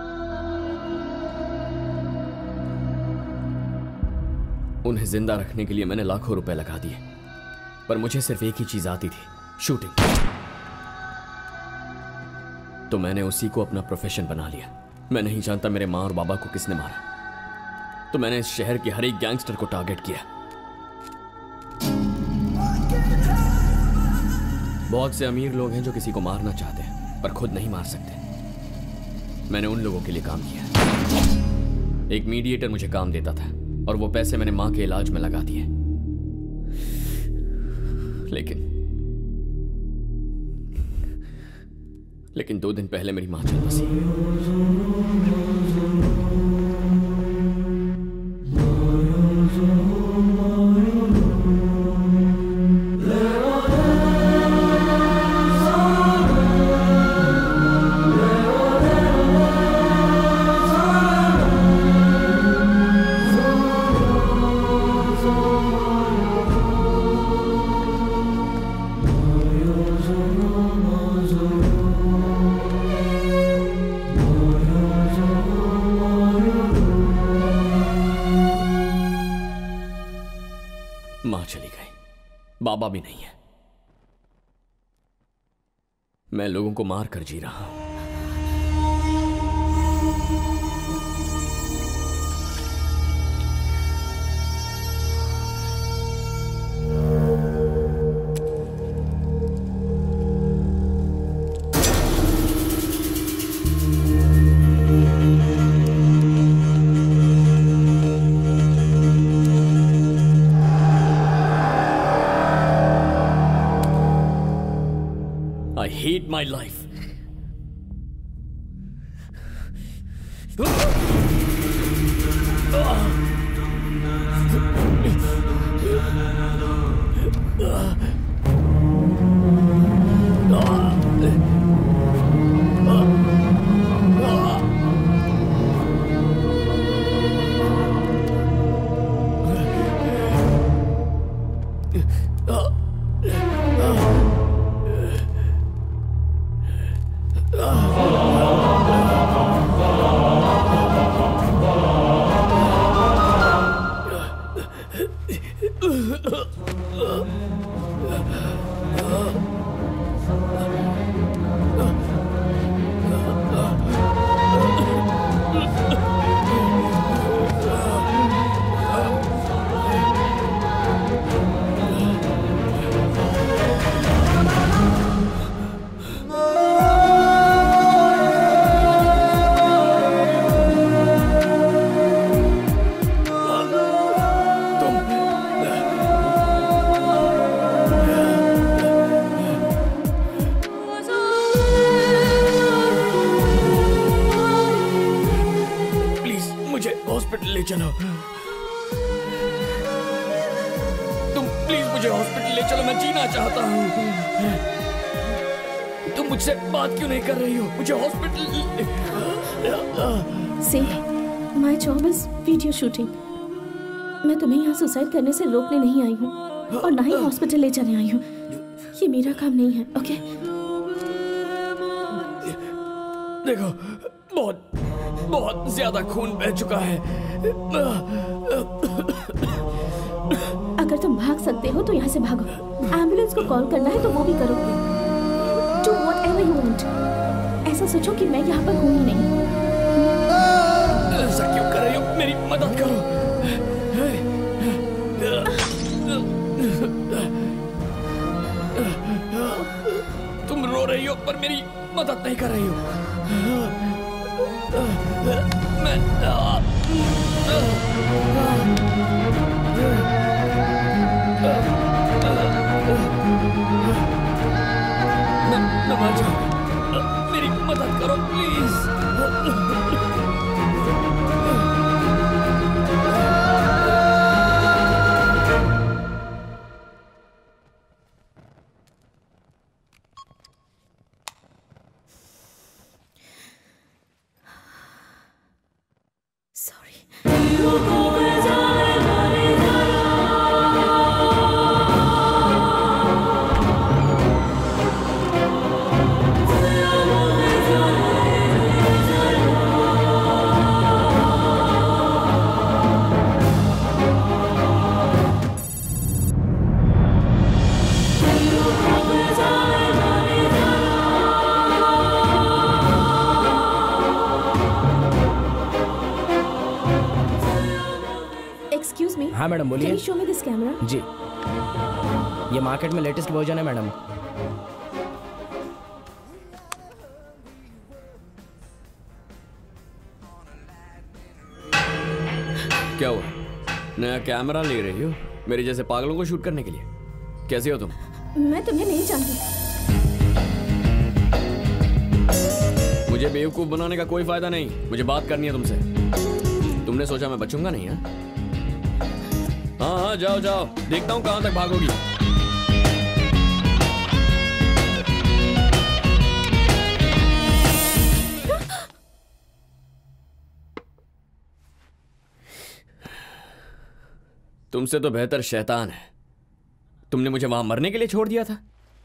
उन्हें जिंदा रखने के लिए मैंने लाखों रुपए लगा दिए, पर मुझे सिर्फ एक ही चीज आती थी, शूटिंग। तो मैंने उसी को अपना प्रोफेशन बना लिया। मैं नहीं जानता मेरे मां और बाबा को किसने मारा, तो मैंने इस शहर के हर एक गैंगस्टर को टारगेट किया। बहुत से अमीर लोग हैं जो किसी को मारना चाहते हैं पर खुद नहीं मार सकते। मैंने उन लोगों के लिए काम किया। एक मीडिएटर मुझे काम देता था और वो पैसे मैंने मां के इलाज में लगा दिए। लेकिन 2 दिन पहले मेरी मां चल बसी। मां चली गई, बाबा भी नहीं है। मैं लोगों को मार कर जी रहा हूं। I hate my life. ले चलो, तुम प्लीज मुझे हॉस्पिटल ले चलो, मैं जीना चाहता हूँ। तुम मुझसे बात क्यों नहीं कर रही हो? मुझे hospital. See, my job is video shooting. मैं तुम्हें यहाँ सुसाइड करने से रोकने नहीं आई हूँ और ना ही हॉस्पिटल ले जाने आई हूँ। ये मेरा काम नहीं है, ओके? देखो, बहुत ज्यादा खून बह चुका है। अगर तुम भाग सकते हो तो यहाँ से भागो। एम्बुलेंस को कॉल करना है तो वो भी करो। Do whatever you want। ऐसा सोचो कि मैं यहाँ पर हूँ ही नहीं। ऐसा क्यों कर रही हो? मेरी मदद करो। तुम रो रही हो पर मेरी मदद नहीं कर रही हो। मेरी मदद करो प्लीज। हाँ मैडम बोलिए। Can you show me this camera? जी, ये मार्केट में लेटेस्ट वर्जन है मैडम। क्या हुआ? नया कैमरा ले रही हो मेरे जैसे पागलों को शूट करने के लिए? कैसी हो तुम? मैं तुम्हें नहीं जानती। मुझे बेवकूफ बनाने का कोई फायदा नहीं। मुझे बात करनी है तुमसे। तुमने सोचा मैं बचूंगा नहीं? हाँ, जाओ जाओ, देखता हूँ कहां तक भागोगी। तुमसे तो बेहतर शैतान है। तुमने मुझे वहां मरने के लिए छोड़ दिया था।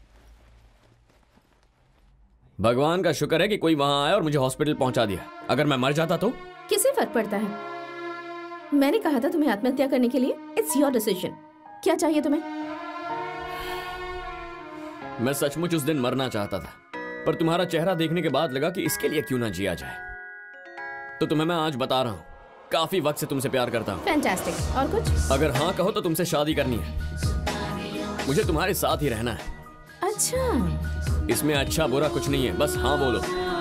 भगवान का शुक्र है कि कोई वहां आया और मुझे हॉस्पिटल पहुंचा दिया। अगर मैं मर जाता तो? किसे फर्क पड़ता है? मैंने कहा था तुम्हें आत्महत्या करने के लिए। It's your decision. क्या चाहिए तुम्हें? मैं सचमुच उस दिन मरना चाहता था, पर तुम्हारा चेहरा देखने के बाद लगा कि इसके लिए क्यों ना जिया जाए। तो तुम्हें मैं आज बता रहा हूँ, काफी वक्त से तुमसे प्यार करता हूँ। फैंटास्टिक। और कुछ? अगर हाँ कहो तो तुमसे शादी करनी है। मुझे तुम्हारे साथ ही रहना है। अच्छा, इसमें अच्छा बुरा कुछ नहीं है, बस हाँ बोलो।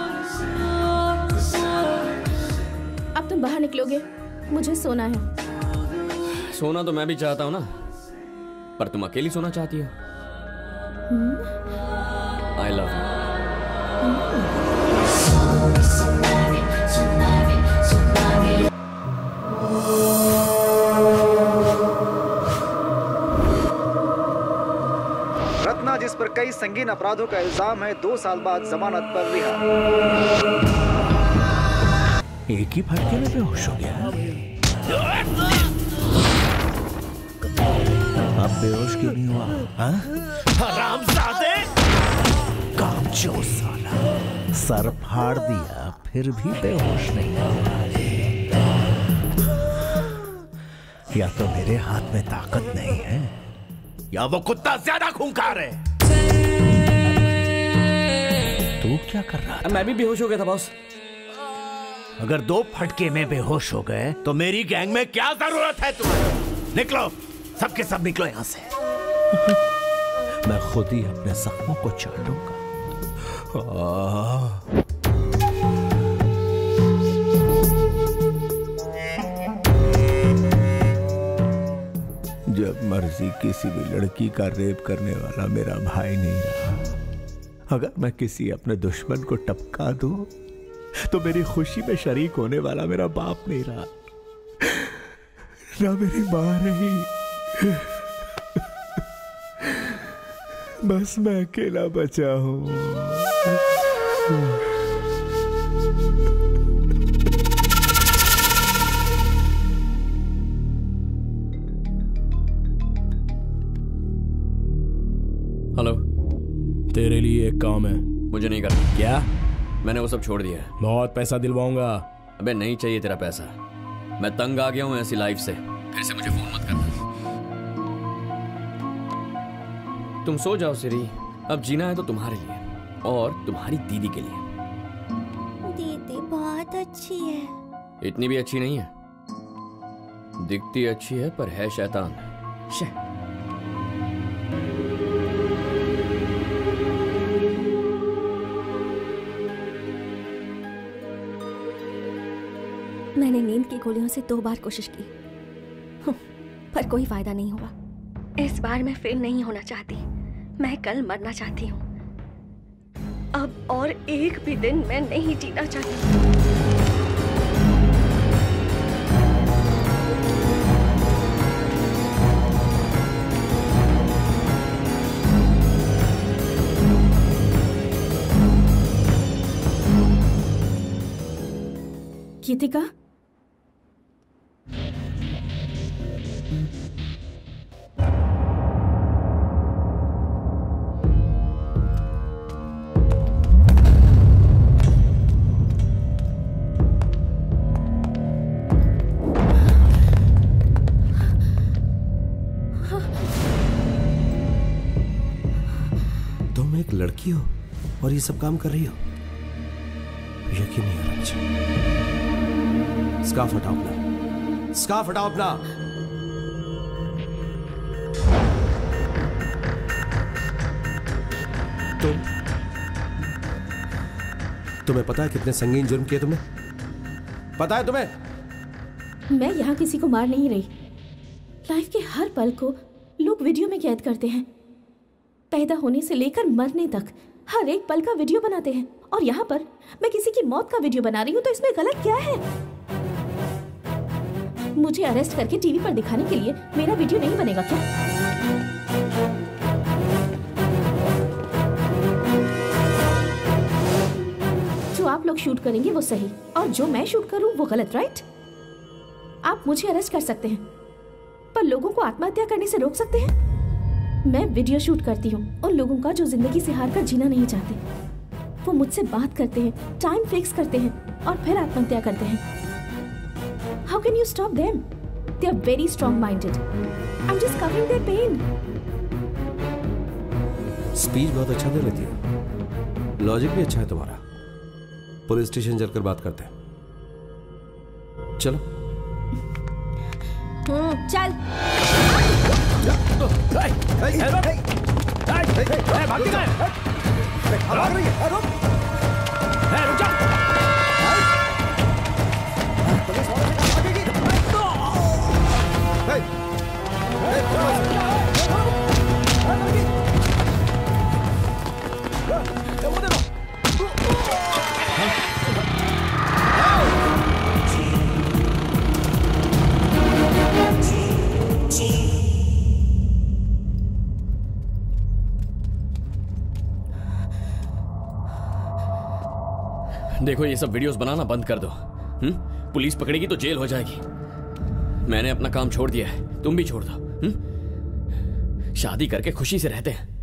अब तुम बाहर निकलोगे? मुझे सोना है। सोना तो मैं भी चाहता हूँ ना, पर तुम अकेली सोना चाहती हो। I love you. रत्ना, जिस पर कई संगीन अपराधों का इल्जाम है, 2 साल बाद जमानत पर रिहा। एक ही फटके में बेहोश हो गया। अब बेहोश क्यों नहीं हुआ? हरामजादे! कामचोर साला, सर फाड़ दिया फिर भी बेहोश नहीं हुआ। या तो मेरे हाथ में ताकत नहीं है या वो कुत्ता ज्यादा खूंखार है? तू क्या कर रहा था? मैं भी बेहोश हो गया था बॉस। अगर 2 फटके में बेहोश हो गए तो मेरी गैंग में क्या जरूरत है तुम्हें? निकलो, सबके सब निकलो यहां से। मैं खुद ही अपने जख्मों को चाटूंगा। जब मर्जी किसी भी लड़की का रेप करने वाला मेरा भाई नहीं रहा, अगर मैं किसी अपने दुश्मन को टपका दूं तो मेरी खुशी में शरीक होने वाला मेरा बाप नहीं रहा, ना मेरी मां रही। बस मैं अकेला बचा हूं। हेलो, तेरे लिए एक काम है। मुझे नहीं करना। क्या? मैंने वो सब छोड़ दिया है। बहुत पैसा दिलवाऊंगा। अबे नहीं चाहिए तेरा पैसा, मैं तंग आ गया हूँ ऐसी लाइफ से। फिर से मुझे फोन मत करना। तुम सो जाओ सिरी, अब जीना है तो तुम्हारे लिए और तुम्हारी दीदी के लिए। दीदी बहुत अच्छी है। इतनी भी अच्छी नहीं है, दिखती अच्छी है पर है शैतान। मैंने नींद की गोलियों से 2 बार कोशिश की, पर कोई फायदा नहीं हुआ। इस बार मैं फेल नहीं होना चाहती। मैं कल मरना चाहती हूँ। अब और एक भी दिन मैं नहीं जीना चाहती। गीतिका, तुम एक लड़की हो और ये सब काम कर रही हो? यकीन नहीं आ रहा मुझे। स्कार्फ हटाओ अपना, स्कार्फ हटाओ अपना। तुम्हें पता है कितने संगीन जुर्म किए तुमने? पता है तुम्हें? मैं यहाँ किसी को मार नहीं रही। लाइफ के हर पल को लोग वीडियो में कैद करते हैं। पैदा होने से लेकर मरने तक हर एक पल का वीडियो बनाते हैं, और यहाँ पर मैं किसी की मौत का वीडियो बना रही हूँ, तो इसमें गलत क्या है? मुझे अरेस्ट करके टीवी पर दिखाने के लिए मेरा वीडियो नहीं बनेगा क्या? जो आप लोग शूट करेंगे वो सही, और जो मैं शूट करूं वो गलत, राइट? आप मुझे अरेस्ट कर सकते हैं, पर लोगों को आत्महत्या करने से रोक सकते हैं? मैं वीडियो शूट करती हूँ उन लोगों का जो जिंदगी से हार कर जीना नहीं चाहते। वो मुझसे बात करते हैं, टाइम फिक्स करते हैं और फिर आत्महत्या करते हैं। How can you stop them? They are very strong-minded. I'm just covering their pain. Speech बहुत अच्छा दे लेती हो, लॉजिक भी अच्छा है तुम्हारा। पुलिस स्टेशन चलकर बात करते हैं। चलो। चल। भागती कहाँ है? भाग रही है। रुक जा। देखो, ये सब वीडियोस बनाना बंद कर दो। पुलिस पकड़ेगी तो जेल हो जाएगी। मैंने अपना काम छोड़ दिया है, तुम भी छोड़ दो। शादी करके खुशी से रहते हैं।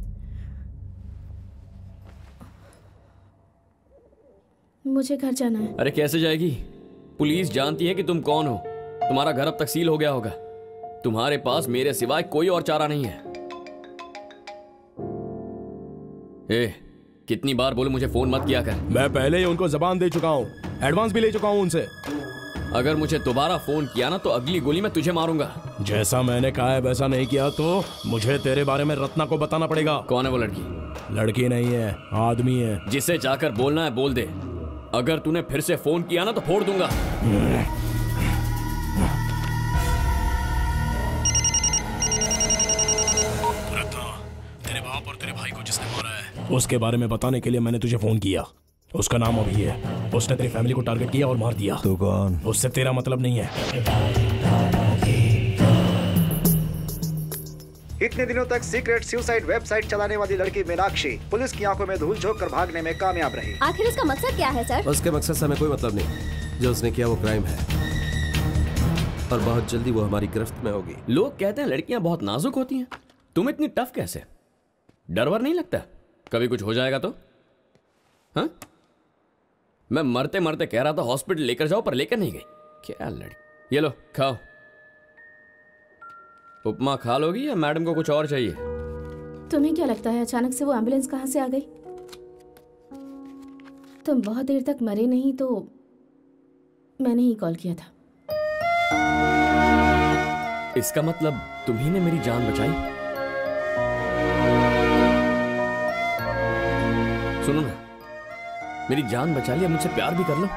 मुझे घर जाना है। अरे कैसे जाएगी? पुलिस जानती है कि तुम कौन हो। तुम्हारा घर अब तक सील हो गया होगा। तुम्हारे पास मेरे सिवाय कोई और चारा नहीं है। ए, कितनी बार बोलूं मुझे फोन मत किया कर। मैं पहले ही उनको जबान दे चुका हूँ, एडवांस भी ले चुका हूँ उनसे। अगर मुझे दोबारा फोन किया ना तो अगली गोली में तुझे मारूंगा। जैसा मैंने कहा है वैसा नहीं किया तो मुझे तेरे बारे में रत्ना को बताना पड़ेगा। कौन है वो लड़की? लड़की नहीं है, आदमी है। जिसे जाकर बोलना है बोल दे। अगर तूने फिर से फोन किया ना तो फोड़ दूंगा। तेरे बाप और तेरे भाई को जिसने मारा है उसके बारे में बताने के लिए मैंने तुझे फोन किया। उसका नाम अभी है। उसने तेरी फैमिली को टारगेट किया और मार दिया। तू कौन? उससे तेरा मतलब नहीं है। इतने दिनों तक सीक्रेट सुसाइड वेबसाइट चलाने वाली लड़की मीनाक्षी पुलिस की आंखों में धूल झोंक कर भागने में कामयाब रही। आखिर इसका मकसद क्या है सर? उसके मकसद से हमें कोई मतलब नहीं। जो उसने किया वो क्राइम है और बहुत जल्दी वो हमारी गिरफ्त में होगी। लोग कहते हैं लड़कियां बहुत नाजुक होती हैं। तुम इतनी टफ कैसे? डर वर नहीं लगता कभी कुछ हो जाएगा तो? हाँ, मैं मरते मरते कह रहा था हॉस्पिटल लेकर जाओ पर लेकर नहीं गई। क्या लड़की। ये लो खाओ। उपमा खा लोगी या मैडम को कुछ और चाहिए? तुम्हें क्या लगता है अचानक से वो एम्बुलेंस कहां से आ गई? तुम बहुत देर तक मरे नहीं तो मैंने ही कॉल किया था। इसका मतलब तुम्ही ने मेरी जान बचाई। सुनो ना, मेरी जान बचा ली, अब मुझसे प्यार भी कर लो।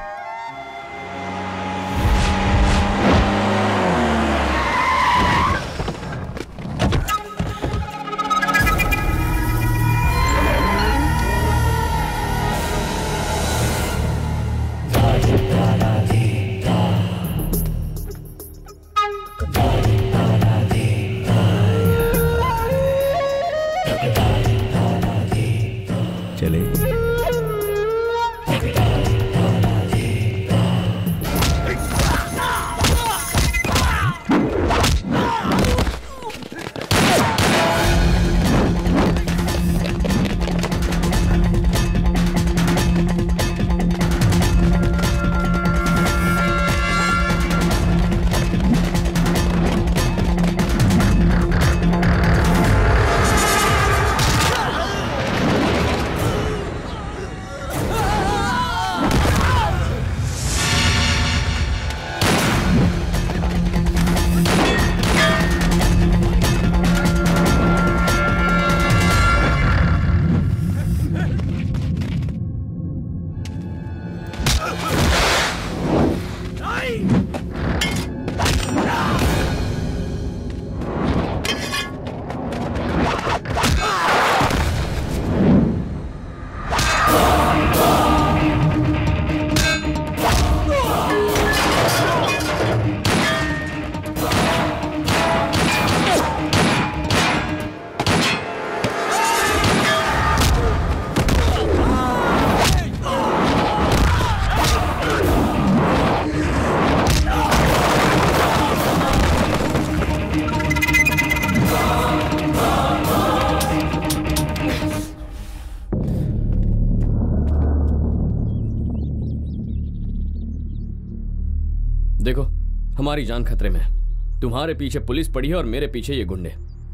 देखो, हमारी जान खतरे में है। तुम्हारे पीछे पुलिस पड़ी है और मेरे पीछे ये गुंडे।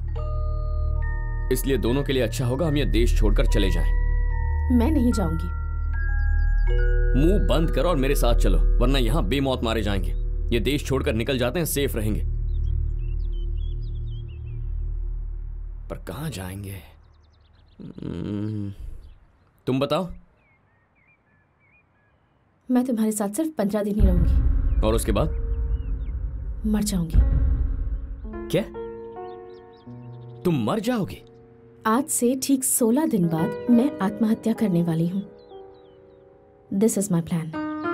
इसलिए दोनों के लिए अच्छा होगा हम ये देश छोड़कर चले जाएं। मैं नहीं जाऊंगी। मुंह बंद करो और मेरे साथ चलो, वरना यहां बेमौत मारे जाएंगे। ये देश छोड़कर निकल जाते हैं, सेफ रहेंगे। पर कहां जाएंगे? तुम बताओ। मैं तुम्हारे साथ सिर्फ 15 दिन ही रहूंगी। और उसके बाद? मर जाऊंगी। क्या? तुम मर जाओगी? आज से ठीक 16 दिन बाद मैं आत्महत्या करने वाली हूँ। This is my plan.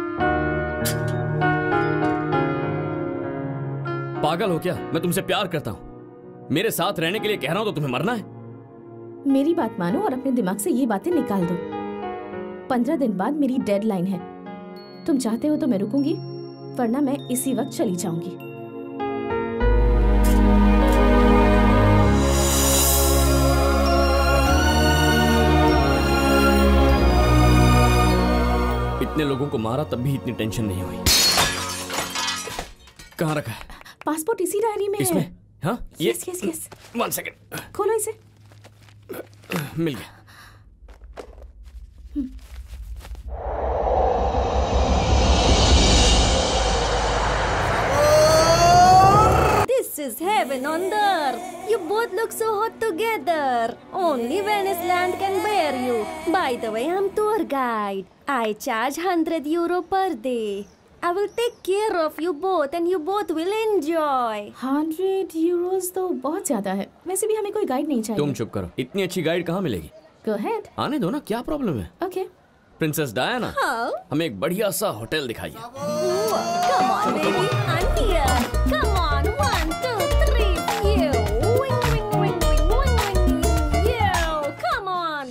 पागल हो क्या? मैं तुमसे प्यार करता हूँ। मेरे साथ रहने के लिए कह रहा हूँ तो तुम्हें मरना है? मेरी बात मानो और अपने दिमाग से ये बातें निकाल दो। 15 दिन बाद मेरी डेडलाइन है। तुम चाहते हो तो मैं रुकूंगी, वरना मैं इसी वक्त चली जाऊंगी। इतने लोगों को मारा तब भी इतनी टेंशन नहीं हुई। कहाँ रखा है? पासपोर्ट इसी डायरी में इसमें? है। हाँ? Yes yes yes. 1 सेकंड। खोलो इसे। मिल गया। is heaven on the earth. You both look so hot together. Only Venice land can bear you. By the way, I'm tour guide. I charge €100 per day. I will take care of you both and you both will enjoy. €100 तो बहुत ज्यादा है। वैसे भी हमें कोई guide नहीं चाहिए। तुम चुप करो। इतनी अच्छी गाइड कहाँ मिलेगी? Go ahead. आने दो ना, क्या प्रॉब्लम है? Okay. प्रिंसेस डायना, हमें एक बढ़िया सा होटल दिखाइए। Come on, baby, I'm here. Come on, 1, 2, 3, you. Wing, wing, wing, wing, wing, wing, you. Come on.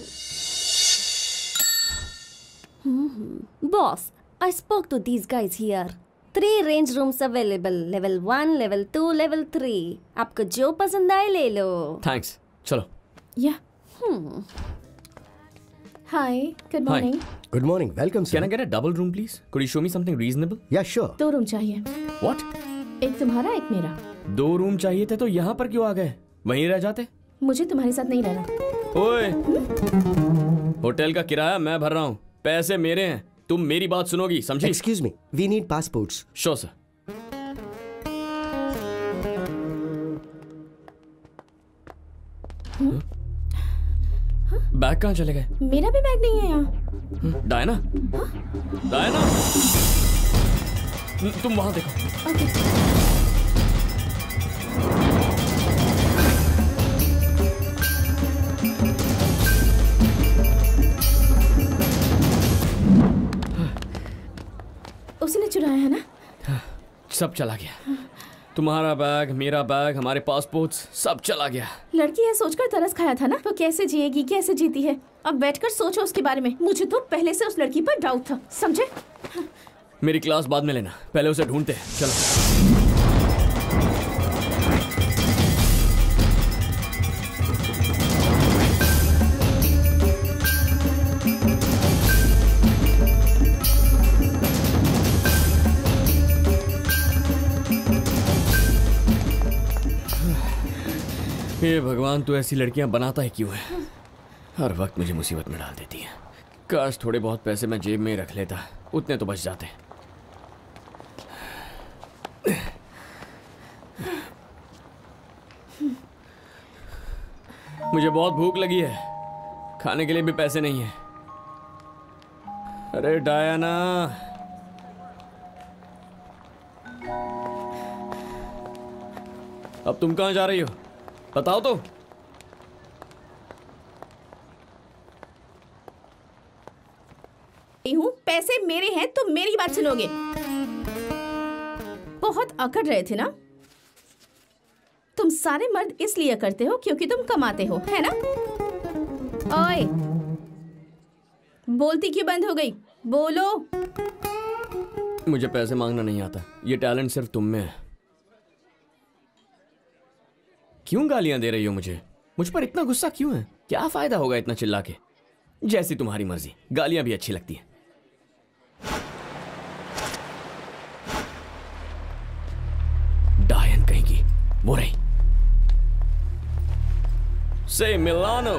Boss, I spoke to these guys here. 3 range rooms available. Level 1, Level 2, Level 3. आपको जो पसंद आए ले लो। Thanks. चलो। Yeah. Hi. Good morning. Good morning. Welcome, sir. Can I get a double room, please? Could you show me something reasonable? Yeah, sure. 2 room चाहिए। What? एक तुम्हारा, एक मेरा। 2 रूम चाहिए थे तो यहाँ पर क्यों आ गए? वहीं रह जाते। मुझे तुम्हारे साथ नहीं रहना। ओए, होटल का किराया मैं भर रहा हूँ, पैसे मेरे हैं। तुम मेरी बात सुनोगी, समझी? Excuse me. We need passports. Sure, sir. Bag कहाँ चले गए? मेरा भी बैग नहीं है यहाँ। डायना, डायना, तुम वहां देखो। Okay. उसने चुराया है ना? सब चला गया। तुम्हारा बैग, मेरा बैग, हमारे पासपोर्ट्स, सब चला गया। लड़की है सोचकर तरस खाया था ना, वो कैसे जिएगी, कैसे जीती है। अब बैठकर सोचो उसके बारे में। मुझे तो पहले से उस लड़की पर डाउट था, समझे? मेरी क्लास बाद में लेना, पहले उसे ढूंढते हैं। चलो। हे भगवान, तू ऐसी लड़कियां बनाता है क्यों है? हर वक्त मुझे मुसीबत में डाल देती है। काश थोड़े बहुत पैसे मैं जेब में ही रख लेता, उतने तो बच जाते। मुझे बहुत भूख लगी है, खाने के लिए भी पैसे नहीं है। अरे डायना, अब तुम कहाँ जा रही हो? बताओ तो। पैसे मेरे हैं, तुम मेरी बात सुनोगे। बहुत अकड़ रहे थे ना? तुम सारे मर्द इसलिए करते हो क्योंकि तुम कमाते हो, है ना? ओए, बोलती क्यों बंद हो गई? बोलो। मुझे पैसे मांगना नहीं आता, ये टैलेंट सिर्फ तुम में है। क्यों गालियां दे रही हो मुझे? मुझ पर इतना गुस्सा क्यों है? क्या फायदा होगा इतना चिल्ला के? जैसी तुम्हारी मर्जी, गालियां भी अच्छी लगती हैं। डायन कहेगी, वो रही। से Milano.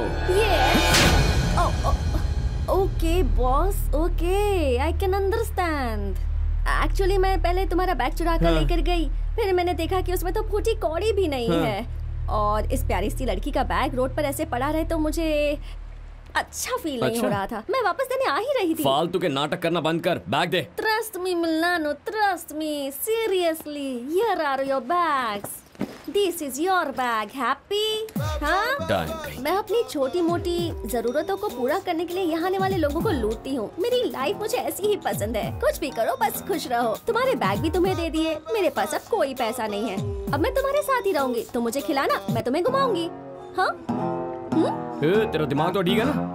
Okay boss, okay, I can understand. Actually मैं पहले तुम्हारा बैग चुरा कर लेकर गई, फिर मैंने देखा कि उसमें तो फूटी कौड़ी भी नहीं है, और इस प्यारी सी लड़की का बैग रोड पर ऐसे पड़ा रहे तो मुझे अच्छा फील नहीं हो रहा था। मैं वापस देने आ ही रही थी। फालतू के नाटक करना बंद कर, बैग दे। Trust me Milano, trust me, seriously, here are your bags. This is your bag, happy? हाँ, मैं अपनी छोटी मोटी जरूरतों को पूरा करने के लिए यहाँ आने वाले लोगों को लूटती हूँ। मेरी लाइफ मुझे ऐसी ही पसंद है। कुछ भी करो, बस खुश रहो। तुम्हारे बैग भी तुम्हें दे दिए, मेरे पास अब कोई पैसा नहीं है। अब मैं तुम्हारे साथ ही रहूंगी, तुम मुझे खिलाना, मैं तुम्हें घुमाऊंगी। हाँ? तेरा दिमाग तो ठीक है ना?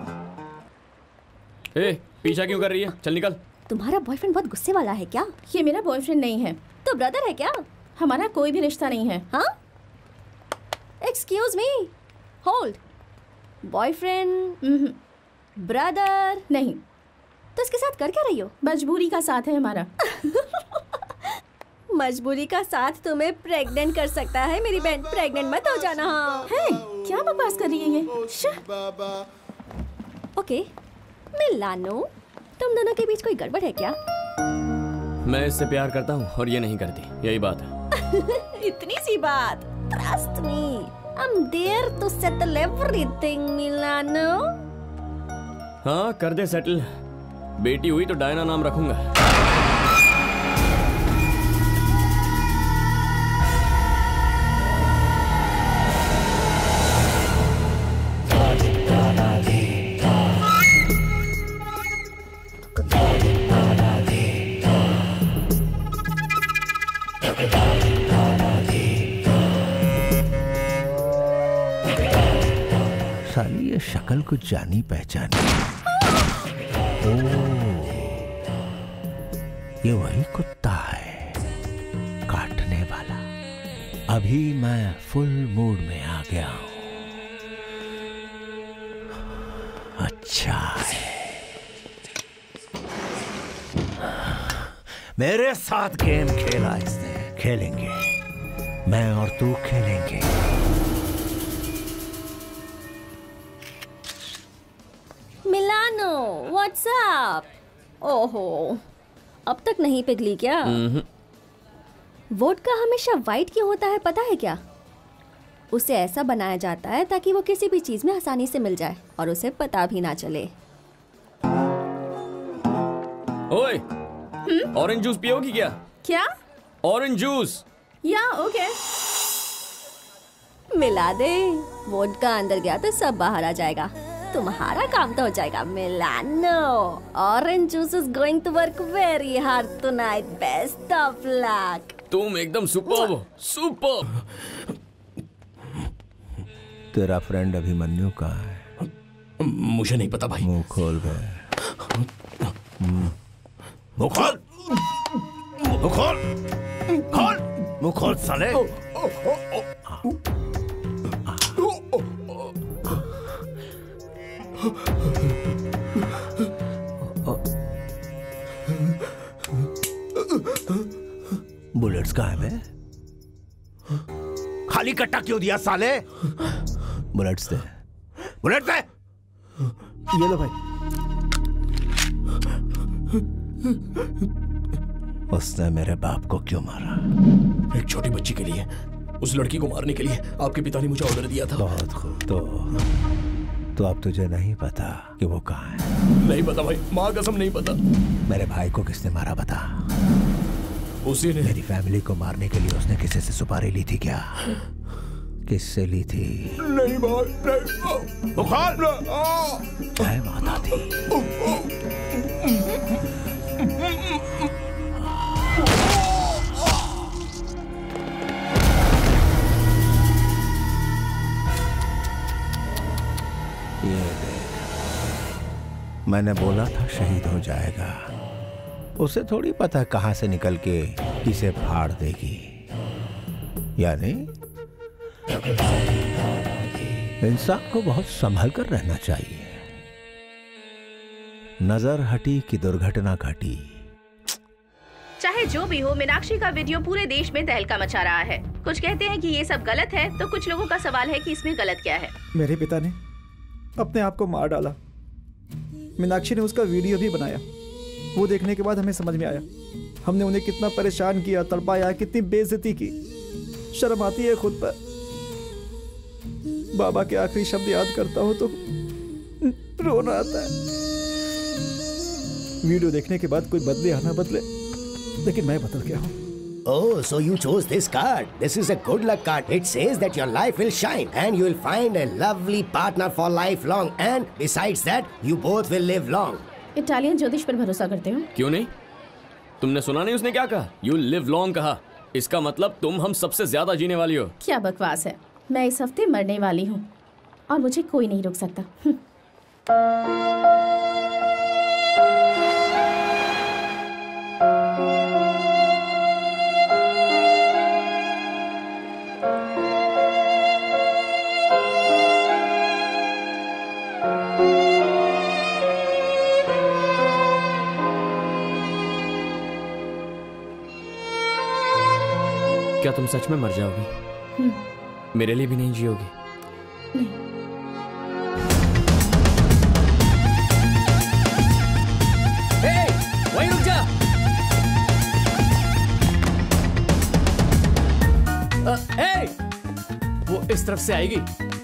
पीछा क्यों कर रही है? चल निकल। तुम्हारा बॉयफ्रेंड बहुत गुस्से वाला है क्या? ये मेरा बॉयफ्रेंड नहीं है। तो ब्रदर है क्या? हमारा कोई भी रिश्ता नहीं है। हाँ? Excuse me, hold. Boyfriend, brother नहीं। तो इसके साथ कर क्या रही हो? मजबूरी का साथ है हमारा। मजबूरी का साथ तुम्हें प्रेग्नेंट कर सकता है मेरी बहन। प्रेग्नेंट मत हो जाना। है क्या बकवास कर रही है ये? ओके मिलानो, तुम दोनों के बीच कोई गड़बड़ है क्या? मैं इससे प्यार करता हूँ और ये नहीं करती, यही बात है। इतनी सी बात। Trust me, I'm there to settle everything, Milano. हाँ कर दे सेटल। बेटी हुई तो डायना नाम रखूंगा। साली ये शक्ल कुछ जानी पहचानी। ओह, ये वही कुत्ता है काटने वाला। अभी मैं फुल मूड में आ गया हूं। अच्छा है, मेरे साथ गेम खेला इसने। खेलेंगे, मैं और तू खेलेंगे। Milano, what's up? ओहो, अब तक नहीं पिघली क्या? वोडका हमेशा वाइट क्यों होता है पता है क्या? उसे ऐसा बनाया जाता है ताकि वो किसी भी चीज में आसानी से मिल जाए और उसे पता भी ना चले। ओए, ऑरेंज जूस पियोगी क्या? क्या? Orange juice. Yeah okay. मिला दे, वोडका अंदर गया तो सब बाहर आ जाएगा। तुम्हारा काम तो हो जाएगा Milano. Orange juice is going to work very hard tonight. Best of luck. तुम एकदम सुपर्ब हो, सुपर्ब। तेरा फ्रेंड अभिमन्यु कहाँ है? मुझे नहीं पता भाई। मुंह खोल गए। मुंह खोल, मुंह खोल, खोल, मुंह खोल साले। बुलेट्स कहाँ है बे? खाली कट्टा क्यों दिया साले? बुलेट्स दे, बुलेट्स दे। ये लो भाई। उसने मेरे बाप को क्यों मारा? एक छोटी बच्ची के लिए, उस लड़की को मारने के लिए आपके पिता ने मुझे ऑर्डर दिया था। बहुत खूब। तो अब तुझे नहीं पता कि वो कहाँ है? नहीं पता भाई, माँ कसम नहीं पता। मेरे भाई को किसने मारा बता? उसी ने। मेरी फैमिली को मारने के लिए उसने किसी से सुपारी ली थी क्या? किससे ली थी? नहीं भाई, नहीं। जय माता दी। ये देख, मैंने बोला था शहीद हो जाएगा। उसे थोड़ी पता कहां से निकल के किसे फाड़ देगी। यानी इंसान को बहुत संभल कर रहना चाहिए। नजर हटी कि दुर्घटना घटी। चाहे जो भी हो, मीनाक्षी का वीडियो पूरे देश में तहलका मचा रहा है। कुछ कहते हैं कि ये सब गलत है, तो कुछ लोगों का सवाल है कि इसमें गलत क्या है। मेरे पिता ने अपने आप को मार डाला। मीनाक्षी ने उसका वीडियो भी बनाया। वो देखने के बाद हमें समझ में आया हमने उन्हें कितना परेशान किया, तड़पाया, कितनी बेइज्जती की। शर्म आती है खुद पर। बाबा के आखिरी शब्द याद करता हूं तो रोना आता है। वीडियो देखने के बाद कोई बदले या ना बदले, लेकिन मैं बदल गया हूं। Oh, so you chose this card. This is a good luck card. It says that your life will shine and you will find a lovely partner for lifelong. And besides that, you both will live long. Italian ज्योतिष पर भरोसा करते हो? क्यों नहीं? तुमने सुना नहीं उसने क्या कहा? You live long कहा। इसका मतलब तुम हम सबसे ज्यादा जीने वाली हो। क्या बकवास है। मैं इस हफ्ते मरने वाली हूँ और मुझे कोई नहीं रोक सकता। क्या तुम सच में मर जाओगी? मेरे लिए भी नहीं जियोगी? वहीं रुक जा। तरफ से आएगी।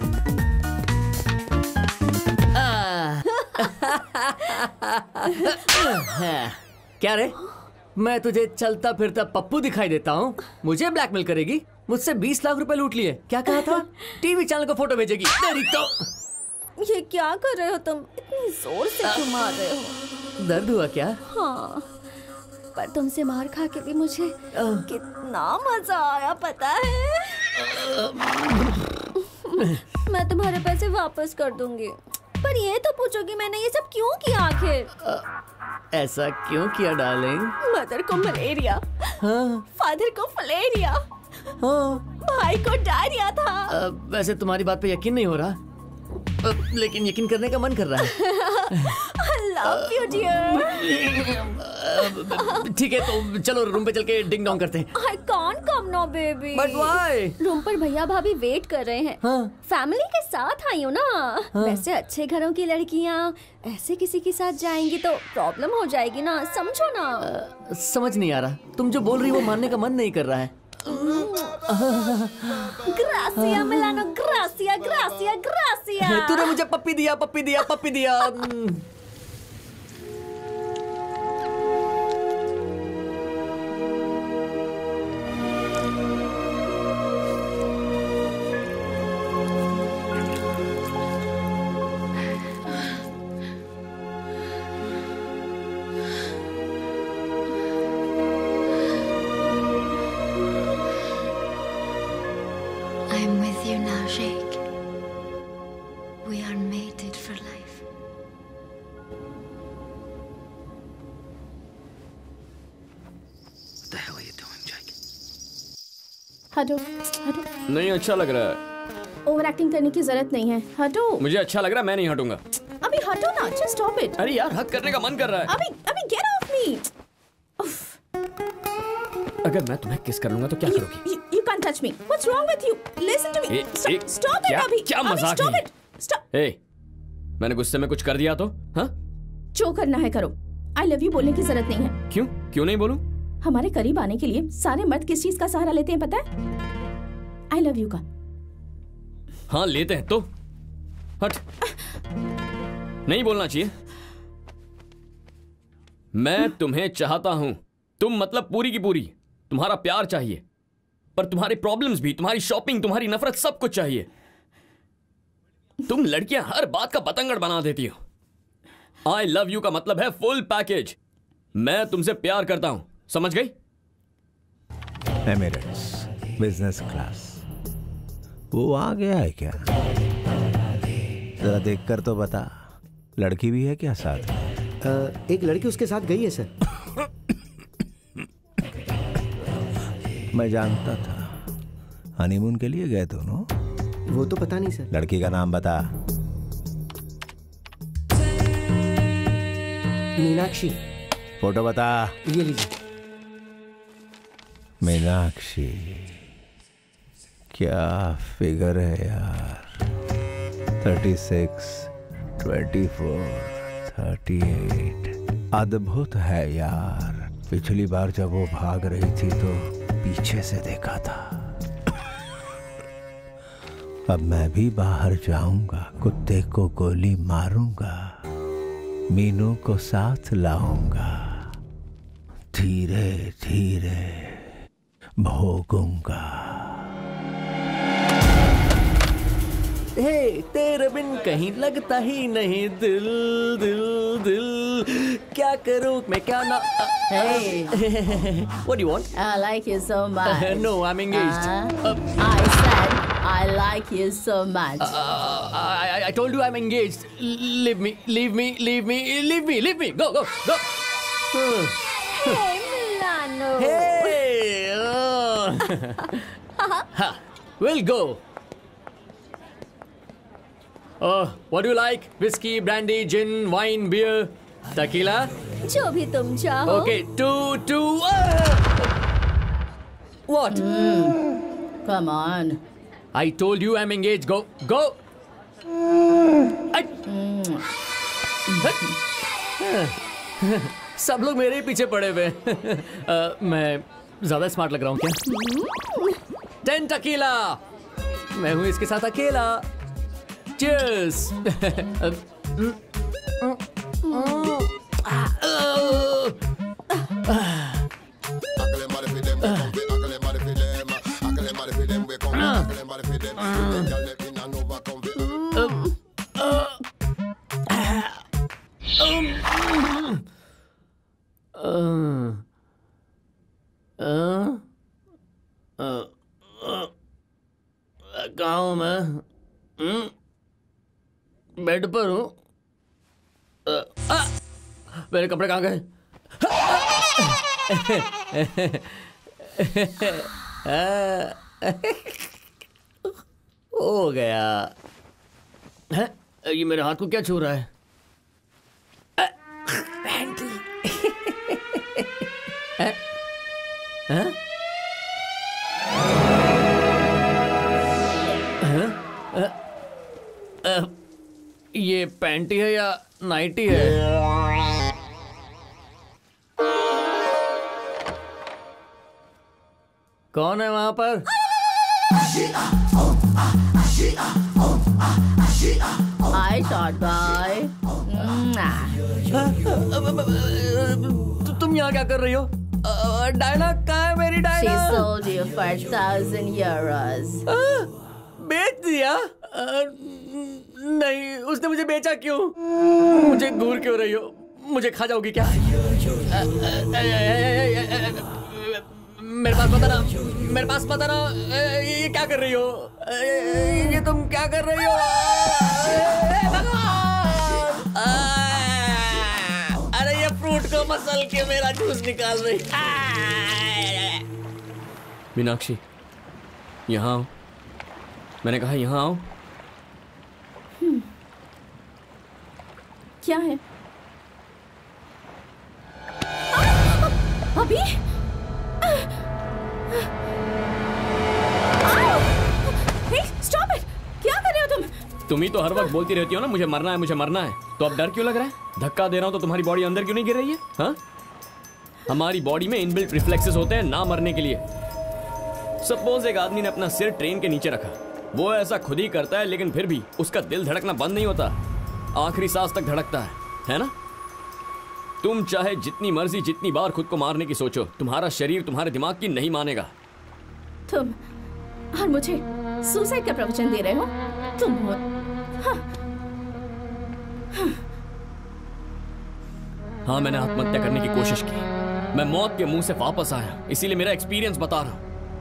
क्या रे, मैं तुझे चलता फिरता पप्पू दिखाई देता हूँ? मुझे ब्लैकमेल करेगी? मुझसे 20 लाख रुपए लूट लिए। क्या कहा था? टीवी चैनल को फोटो भेजेगी। तेरी तो ये क्या कर रहे हो तुम? इतनी जोर से क्यों मार रहे हो? दर्द हुआ क्या? हाँ, पर तुमसे मार खा के भी मुझे कितना मजा आया पता है? मैं तुम्हारे पैसे वापस कर दूंगी, पर ये तो पूछोगी मैंने ये सब क्यों किया आखिर? ऐसा क्यों किया डार्लिंग? मदर को मलेरिया, हाँ। फादर को फलेरिया, हाँ। भाई को डायरिया था। वैसे तुम्हारी बात पे यकीन नहीं हो रहा, लेकिन यकीन करने का मन कर रहा है। I love you dear। ठीक है, तो चलो रूम पे चल के डिंग डोंग करते हैं। I can't come now baby। But why? Room पर भैया भाभी वेट कर रहे हैं। हाँ। फैमिली के साथ आई हूँ ना। हाँ। वैसे अच्छे घरों की लड़कियाँ ऐसे किसी के साथ जाएंगी तो प्रॉब्लम हो जाएगी ना, समझो ना। समझ नहीं आ रहा, तुम जो बोल रही हो वो मानने का मन नहीं कर रहा है। ग्रासिया मिलानो, ग्रासिया ग्रासिया ग्रासिया। तूने मुझे पप्पी दिया, पप्पी दिया, पप्पी दिया। I'm with you now, Jake. We are mated for life. What the hell are you doing, Jake? हटो हटो, नहीं अच्छा लग रहा है। ओवर एक्टिंग करने की जरूरत नहीं है, हटो। मुझे अच्छा लग रहा है, मैं नहीं हटूंगा। अभी हटो ना, जस्ट स्टॉप इट। अरे यार, हद करने का मन कर रहा है। अभी गेट ऑफ मी। अगर मैं तुम्हें किस कर लूंगा तो क्या करोगी? You can't touch me. What's wrong with you? Listen to me. Stop it अभी। क्या मजाक Stop है? it. Stop. ए, मैंने गुस्से में कुछ कर दिया तो? हाँ? जो करना है करो। I love you बोलने की जरूरत नहीं है। क्यों? क्यों नहीं बोलूं? हमारे करीब आने के लिए सारे मर्द किस चीज का सहारा लेते हैं पता है? I love you का। हाँ लेते हैं तो? हट। नहीं बोलना चाहिए। मैं तुम्हें चाहता हूं, तुम मतलब पूरी की पूरी। तुम्हारा प्यार चाहिए, पर तुम्हारी प्रॉब्लम्स भी, तुम्हारी शॉपिंग, तुम्हारी नफरत, सब कुछ चाहिए। तुम लड़कियां हर बात का बतंगड़ बना देती हो। आई लव यू का मतलब है फुल पैकेज। मैं तुमसे प्यार करता हूं, समझ गई? Emirates business class. वो आ गया है क्या? जरा देखकर तो बता, लड़की भी है क्या साथ? एक लड़की उसके साथ गई है सर। मैं जानता था। हनीमून के लिए गए दोनों? वो तो पता नहीं सर। लड़की का नाम बता। मीनाक्षी। फोटो बता। ये लीजिए। मीनाक्षी, क्या फिगर है यार। 36, 24, 38। अद्भुत है यार। पिछली बार जब वो भाग रही थी तो पीछे से देखा था। अब मैं भी बाहर जाऊंगा, कुत्ते को गोली मारूंगा, मीनू को साथ लाऊंगा, धीरे धीरे भोगूंगा। हे, तेरे बिन कहीं लगता ही नहीं दिल दिल दिल। क्या करूं मैं, क्या ना। Hey. What do you want? I like you so much. No, I'm engaged. I said I like you so much. I told you I'm engaged. Leave me, leave me, leave me, leave me, leave me. Go, go, go. Hey Milano. Hey. Ha. We'll go. What do you like? Whiskey, brandy, gin, wine, beer, tequila? जो भी तुम चाहो। Okay, two. What? Come on. I told you I'm engaged. Go, go. सब लोग मेरे ही पीछे पड़े हुए। मैं ज्यादा स्मार्ट लग रहा हूँ क्या? 10 tequila. मैं हूँ इसके साथ अकेला। चीयर्स। कहाँ हूँ मैं? बेड पर हूँ। मेरे कपड़े कहाँ गए? हो गया। है? ये मेरे हाथ को क्या छू रहा है? ये पैंटी है या नाइटी है? कौन है वहां पर? Hi, short guy. तुम यहाँ क्या कर रही हो? डायना कहाँ है मेरी Diana? She sold you for 1,000 euros. बेच दिया? नहीं, उसने मुझे बेचा क्यों? मुझे घूर क्यों रही हो? मुझे खा जाओगी क्या? मेरे पास बताना, मेरे पास बताना, ये क्या कर रही हो? ये तुम क्या कर रही हो? अरे ये फ्रूट को मसल के मेरा जूस निकाल रही। मीनाक्षी, यहाँ आओ। मैंने कहा यहाँ आओ। क्या है? अभी? Stop it! क्या कर रहे हो तुम? तुम ही तो हर वक्त बोलती रहती हो ना, मुझे मरना है, मुझे मरना है। तो अब डर क्यों लग रहा है? धक्का दे रहा हूं तो तुम्हारी बॉडी अंदर क्यों नहीं गिर रही है? हाँ? हमारी बॉडी में इनबिल्ट रिफ्लेक्सेस होते हैं ना मरने के लिए। सपोज एक आदमी ने अपना सिर ट्रेन के नीचे रखा, वो ऐसा खुद ही करता है, लेकिन फिर भी उसका दिल धड़कना बंद नहीं होता, आखिरी सांस तक धड़कता है ना? तुम चाहे जितनी मर्जी जितनी बार खुद को मारने की सोचो, तुम्हारा शरीर तुम्हारे दिमाग की नहीं मानेगा। तुम और मुझे सुसाइड का प्रवचन दे रहे हो? तुम हो। हाँ, मैंने आत्महत्या करने की कोशिश की। मैं मौत के मुंह से वापस आया, इसीलिए मेरा एक्सपीरियंस बता रहा हूं।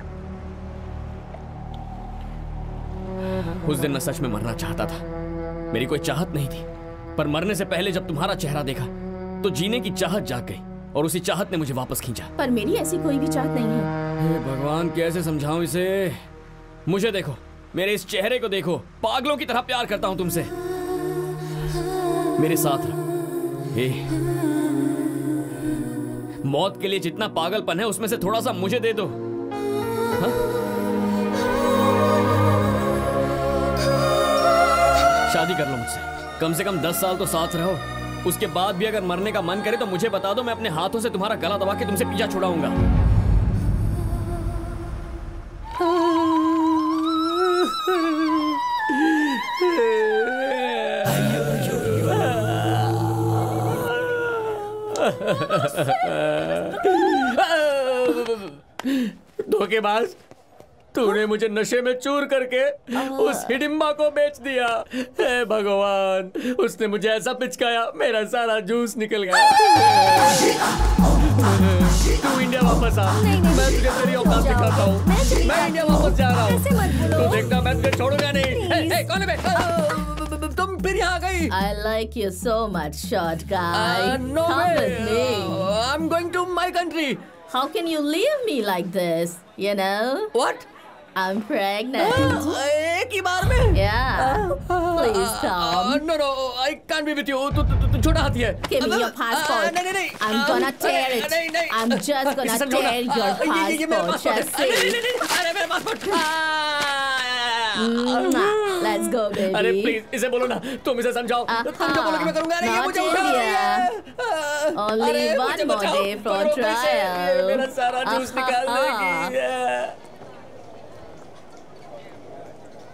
उस दिन मैं सच में मरना चाहता था, मेरी कोई चाहत नहीं थी, पर मरने से पहले जब तुम्हारा चेहरा देखा तो जीने की चाहत जाग गई और उसी चाहत ने मुझे वापस खींचा। पर मेरी ऐसी कोई भी चाहत नहीं है। हे भगवान, कैसे समझाऊं इसे? मुझे देखो, मेरे इस चेहरे को देखो, पागलों की तरह प्यार करता हूं तुमसे। मेरे साथ रहो। मौत के लिए जितना पागलपन है उसमें से थोड़ा सा मुझे दे दो। हा? शादी कर लो मुझसे, कम से कम 10 साल तो साथ रहो। उसके बाद भी अगर मरने का मन करे तो मुझे बता दो, मैं अपने हाथों से तुम्हारा गला दबा के तुमसे पीछा छुड़ाऊंगा। धोखेबाज, तूने मुझे नशे में चूर करके उस हिडिंबा को बेच दिया। हे भगवान, उसने मुझे ऐसा पिचकाया, मेरा सारा जूस निकल गया। तू इंडिया वापस आ, मैं तुझे तेरी औकात दिखाता हूँ। मैं इंडिया वापस जा रहा हूँ, तू देखना मैं तुझे छोड़ूंगा नहीं। कौन है? तुम फिर यहाँ गई? I like you so much, short guy. No Come way. with me. I'm going to my country. How can you leave me like this? You know? What? I'm pregnant. एक ही बार में? Yeah. Please come. No, I can't be with you. तू छोटा हाथी है. Give me your passport. नहीं. I'm gonna tear it. नहीं. I'm just gonna tear your passport. Just see. अरे मेरा passport. Let's go, baby. अरे प्लीज इसे बोलो ना, तुम इसे समझाओ. तुम जो बोलोगे मैं करूँगा. अरे ये मुझे उठा रही है. Only one more day for trial. मेरा सारा जूस निकाल देगी.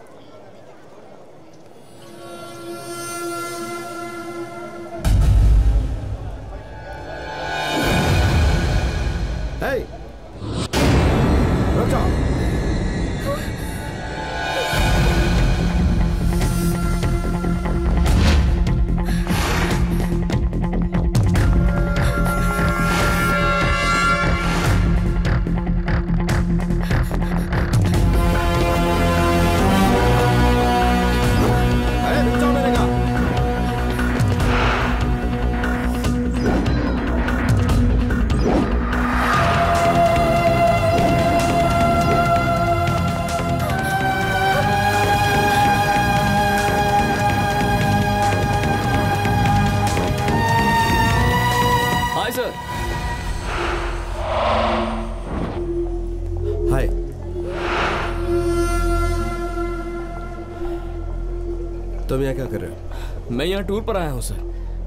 मैं यहाँ टूर पर आया हूँ सर।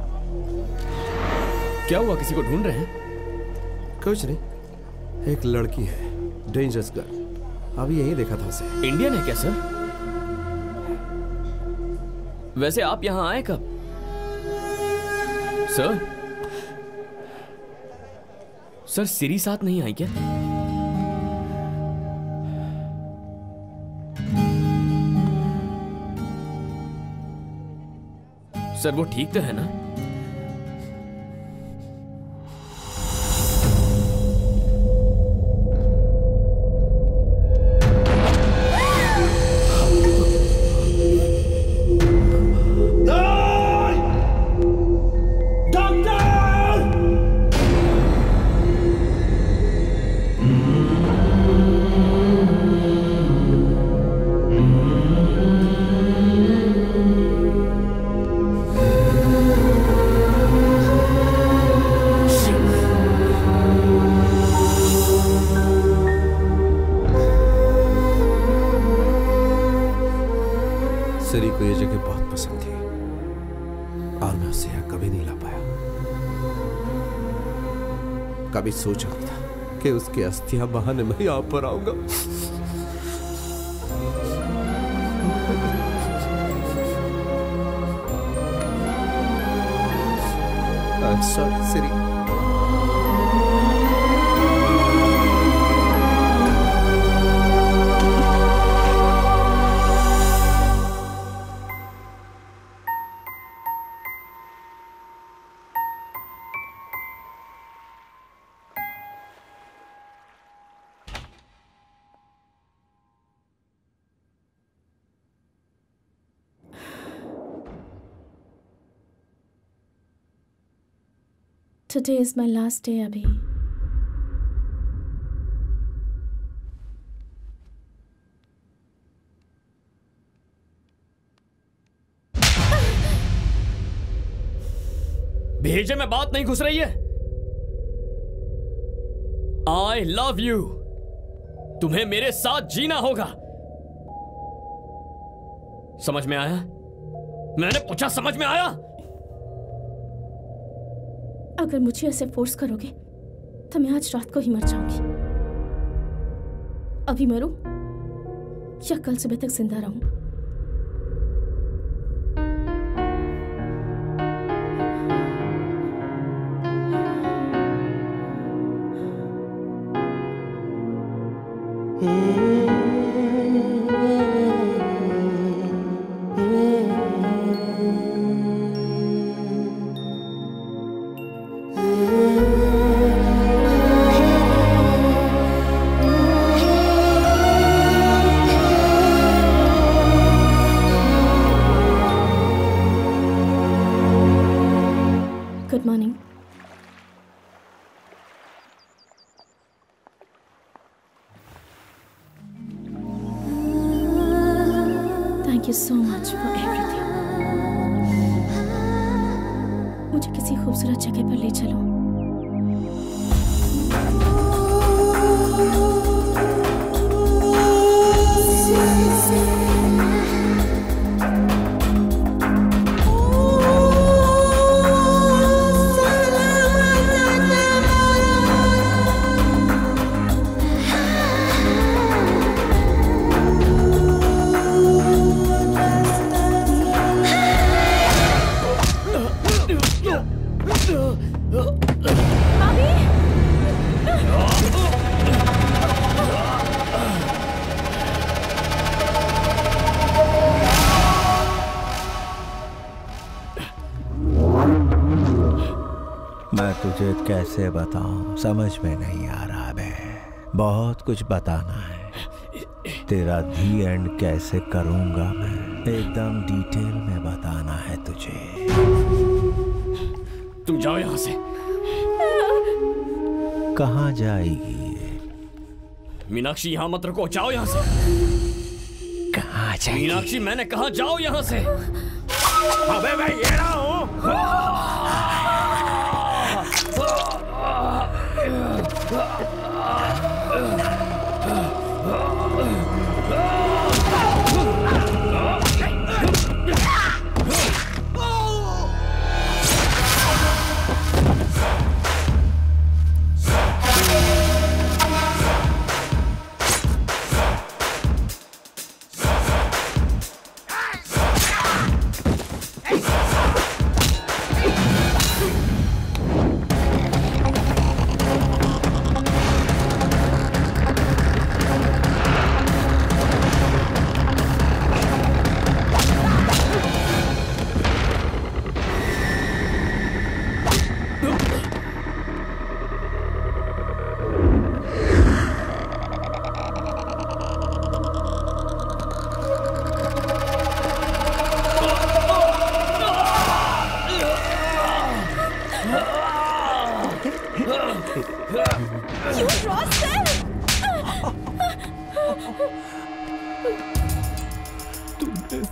क्या हुआ, किसी को ढूंढ रहे हैं? कुछ नहीं, एक लड़की है, डेंजरस गर्ल। अभी यही देखा था उसे। इंडियन है क्या सर? वैसे आप यहाँ आए कब सर? सर सिरी साथ नहीं आई क्या? सर वो ठीक तो है ना? सिरी को ये जगह बहुत पसंद थी और मैं उसे यहाँ कभी नहीं ला पाया। कभी सोचा नहीं था कि उसके अस्थियां बहाने मैं यहाँ पर आऊंगा। Sorry Siri. Today is my last day, Abhi. भेजे में बात नहीं घुस रही है। I love you। तुम्हें मेरे साथ जीना होगा। समझ में आया? मैंने पूछा, समझ में आया? अगर मुझे ऐसे फोर्स करोगे तो मैं आज रात को ही मर जाऊंगी। अभी मरूं या कल सुबह तक जिंदा रहूं? Good morning. Thank you so much for everything. मुझे किसी खूबसूरत जगह पर ले चलो। मैं तुझे कैसे बताऊं, समझ में नहीं आ रहा बे। बहुत कुछ बताना है। तेरा दी एंड कैसे करूंगा मैं, एकदम डिटेल में बताना है तुझे। तुम जाओ यहां से। कहाँ जाएगी? मीनाक्षी यहां मत रखो, जाओ यहां से। कहाँ जाएगी? मीनाक्षी मैंने कहा जाओ यहां से। अबे मैं ये रहा हूं।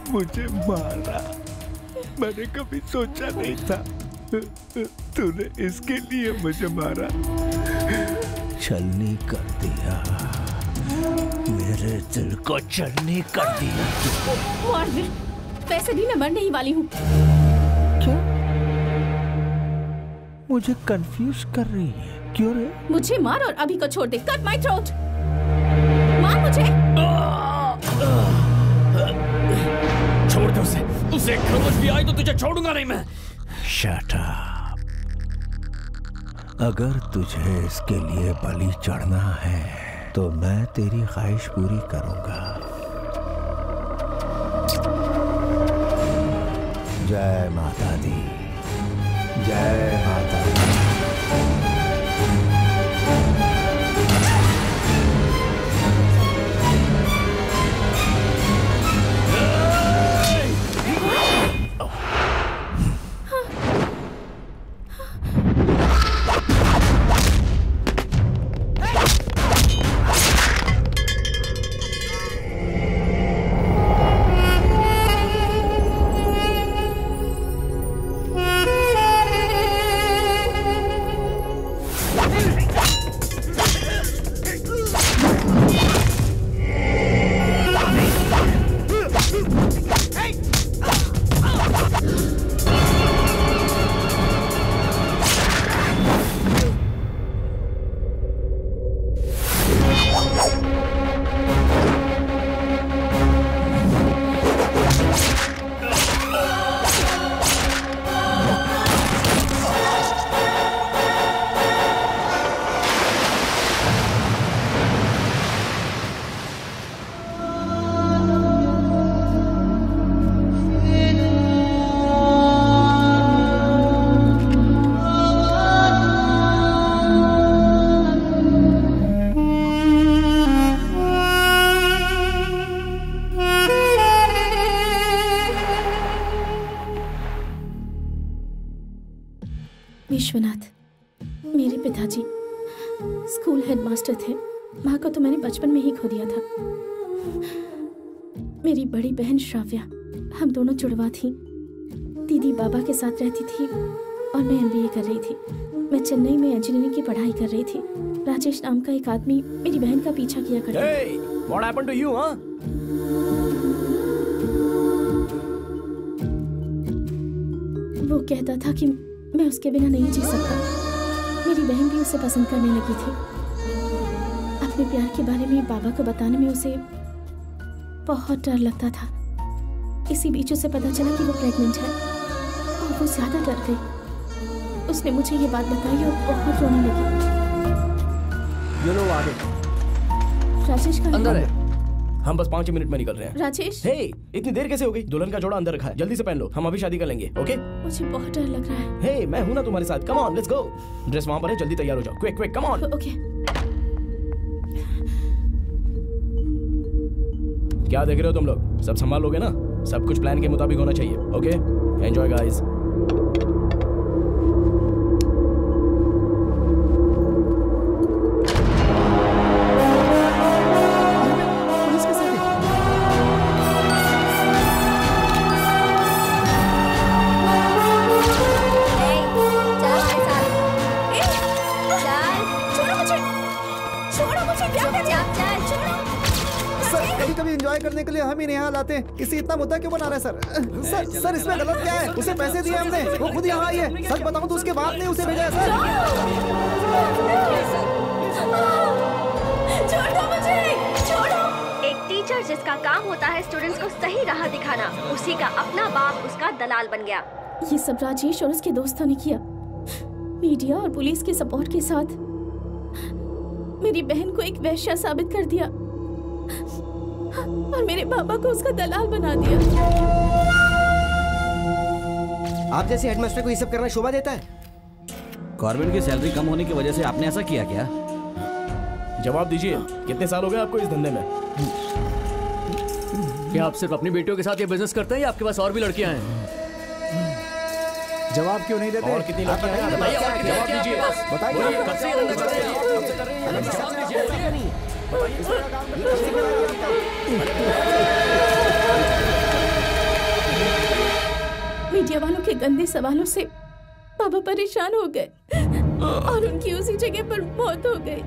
मुझे मारा। मैंने कभी सोचा नहीं था तूने इसके लिए मुझे मारा। छलनी कर दिया, मेरे दिल को छलनी कर दिया। मार दे, वैसे भी मैं मरने ही वाली हूँ। क्या? मुझे कंफ्यूज कर रही है, क्यों रे? मुझे मार और अभी को छोड़ दे। कट माई थ्रोट, मार मुझे। छोड़ दे उसे, उसे खरोच भी आई तो तुझे छोड़ूंगा नहीं मैं। Shut up। अगर तुझे इसके लिए बलि चढ़ना है तो मैं तेरी ख्वाहिश पूरी करूंगा। जय माता दी, जय माता दी। विश्वनाथ, मेरे पिताजी स्कूल हेडमास्टर थे। माँ को तो मैंने बचपन में ही खो दिया था। मेरी बड़ी बहन श्राव्या, हम दोनों जुड़वा थी। दीदी बाबा के साथ रहती थी और मैं MBA कर रही थी। मैं चेन्नई में इंजीनियरिंग की पढ़ाई कर रही थी। राजेश नाम का एक आदमी मेरी बहन का पीछा किया करता था। What happened to you, huh? वो कहता था कि मैं उसके बिना नहीं जी सकता। मेरी बहन भी उसे पसंद करने लगी थी। अपने प्यार के बारे में बाबा को बताने में उसे बहुत डर लगता था। इसी बीच उसे पता चला कि वो प्रेग्नेंट है और वो ज्यादा डर गई। उसने मुझे ये बात बताई और बहुत रोने लगी। You know what? राजेश का अंदर है। हम बस 5 मिनट में निकल रहे हैं। राजेश, हे, इतनी देर कैसे हो गई? दुल्हन का जोड़ा अंदर रखा है, जल्दी से पहन लो। हम अभी शादी कर लेंगे, ओके? मुझे बहुत डर लग रहा है। हे, मैं हूं ना तुम्हारे साथ। Come on, let's go. Dress वहां पर है, जल्दी तैयार हो जाओ। Quick quick, come on. Okay. क्या देख रहे हो तुम लोग? सब संभाल लोगे ना? सब कुछ प्लान के मुताबिक होना चाहिए, ओके? Enjoy guys. करने के लिए हम ही यहाँ लाते हैं। इसे इतना मुद्दा क्यों बना रहे हैं सर? सर इसमें गलत क्या है? उसे पैसे दिए हमने, वो खुद यहाँ आई है। सच बताऊं तो उसके बाप ने उसे भेजा है सर। छोड़ो मुझे, छोड़ो। एक टीचर जिसका काम होता है स्टूडेंट्स को सही राह दिखाना, उसी का अपना बाप उसका दलाल बन गया। ये सब राजेश और उसके दोस्तों ने किया। मीडिया और पुलिस के सपोर्ट के साथ मेरी बहन को एक वेश्या साबित कर दिया और मेरे पापा को उसका दलाल बना दिया। आप जैसे हेडमास्टर को ये सब करना शोभा देता है? गवर्नमेंट की सैलरी कम होने की वजह से आपने ऐसा किया क्या? जवाब दीजिए, कितने साल हो गए आपको इस धंधे में? क्या आप सिर्फ अपनी बेटियों के साथ ये बिजनेस करते हैं या आपके पास और भी लड़कियां हैं? जवाब क्यों नहीं देते? और कितनी लड़कियां हैं? जवाब दीजिए, बताइए। मीडिया वालों के गंदे सवालों से पापा परेशान हो गए और उनकी उसी जगह पर मौत हो गई।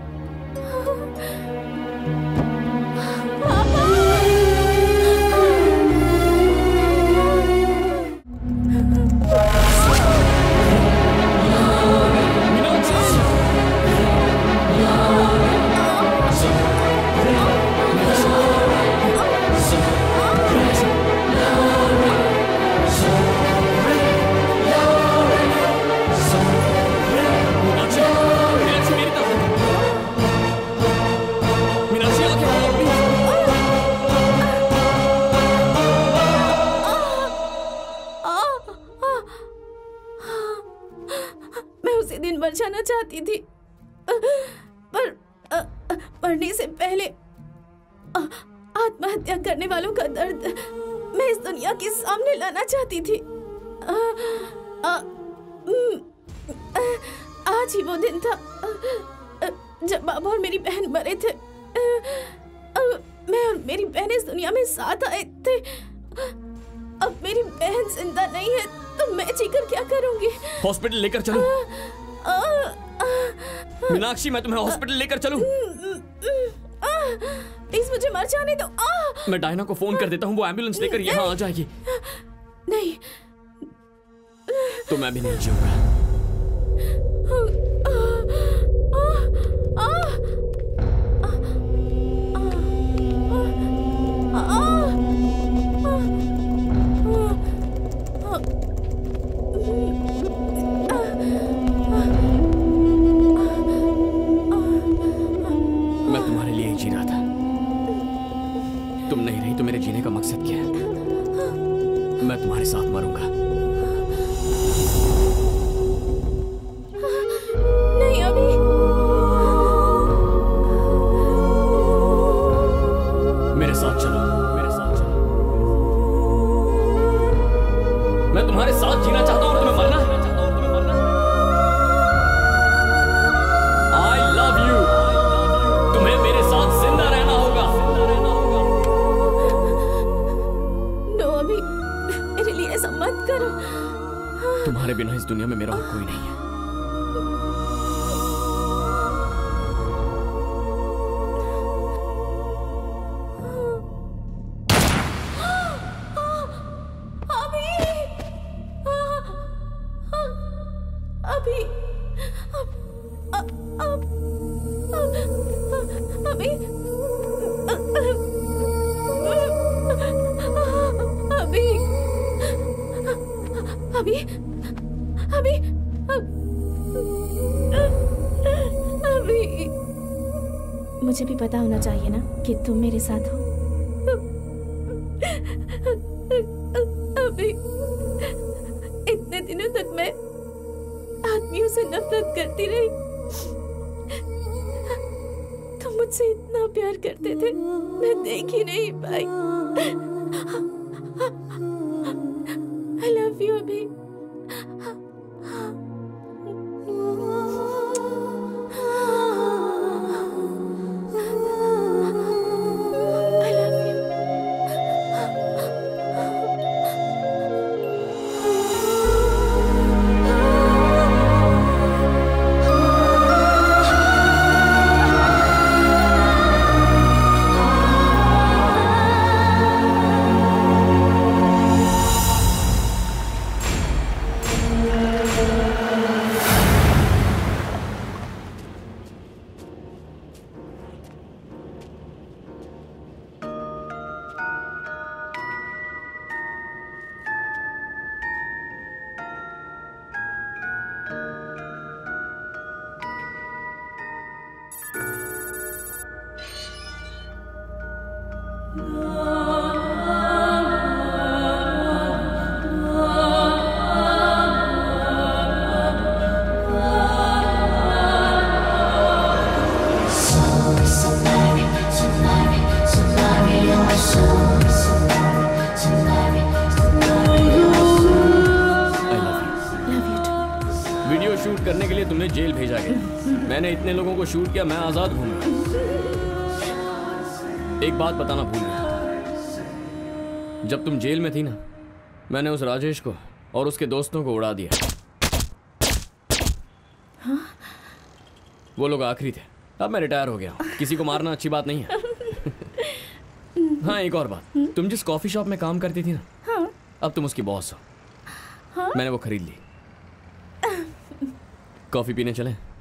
मर जाना चाहती थी पर मरने से पहले आत्महत्या करने वालों का दर्द मैं इस दुनिया के सामने लाना चाहती थी। आज ही वो दिन था जब बाबा और मेरी बहन मरे थे। मैं और मेरी बहन इस दुनिया में साथ आए थे। अब मेरी बहन जिंदा नहीं है तो मैं जीकर क्या करूंगी? हॉस्पिटल लेकर चलो। मीनाक्षी, मैं तुम्हें हॉस्पिटल लेकर चलूं? प्लीज मुझे मर जाने दो। मैं डायना को फोन कर देता हूँ, वो एम्बुलेंस लेकर यहाँ आ जाएगी। नहीं तो मैं भी नहीं जीऊंगा। मैं तुम्हारे लिए ही जी रहा था। तुम नहीं रही तो मेरे जीने का मकसद क्या है? मैं तुम्हारे साथ मरूंगा। नहीं अभी। मेरे साथ चलो, मेरे साथ चलो। मैं तुम्हारे साथ जीना चाहता हूं और तुम्हें मरना है। I love you। तुम्हें मेरे साथ जिंदा रहना होगा। नो अभी, मेरे लिए ऐसा मत करो। तुम्हारे बिना इस दुनिया में मेरा और कोई नहीं है। मुझे भी पता होना चाहिए ना कि तुम मेरे साथ हो। अभी इतने दिनों तक मैं आदमियों से नफरत करती रही। तुम मुझसे इतना प्यार करते थे, मैं देख ही नहीं पाई। I love you अभी। इतने लोगों को शूट किया, मैं आजाद घूमा। एक बात बताना भूल गया, जब तुम जेल में थी ना, मैंने उस राजेश को और उसके दोस्तों को उड़ा दिया। हाँ? वो लोग आखिरी थे। अब मैं रिटायर हो गया हूँ। किसी को मारना अच्छी बात नहीं है। हाँ, एक और बात, तुम जिस कॉफी शॉप में काम करती थी ना, हाँ? अब तुम उसकी बॉस हो। हाँ? मैंने वो खरीद ली। कॉफी पीने चलें?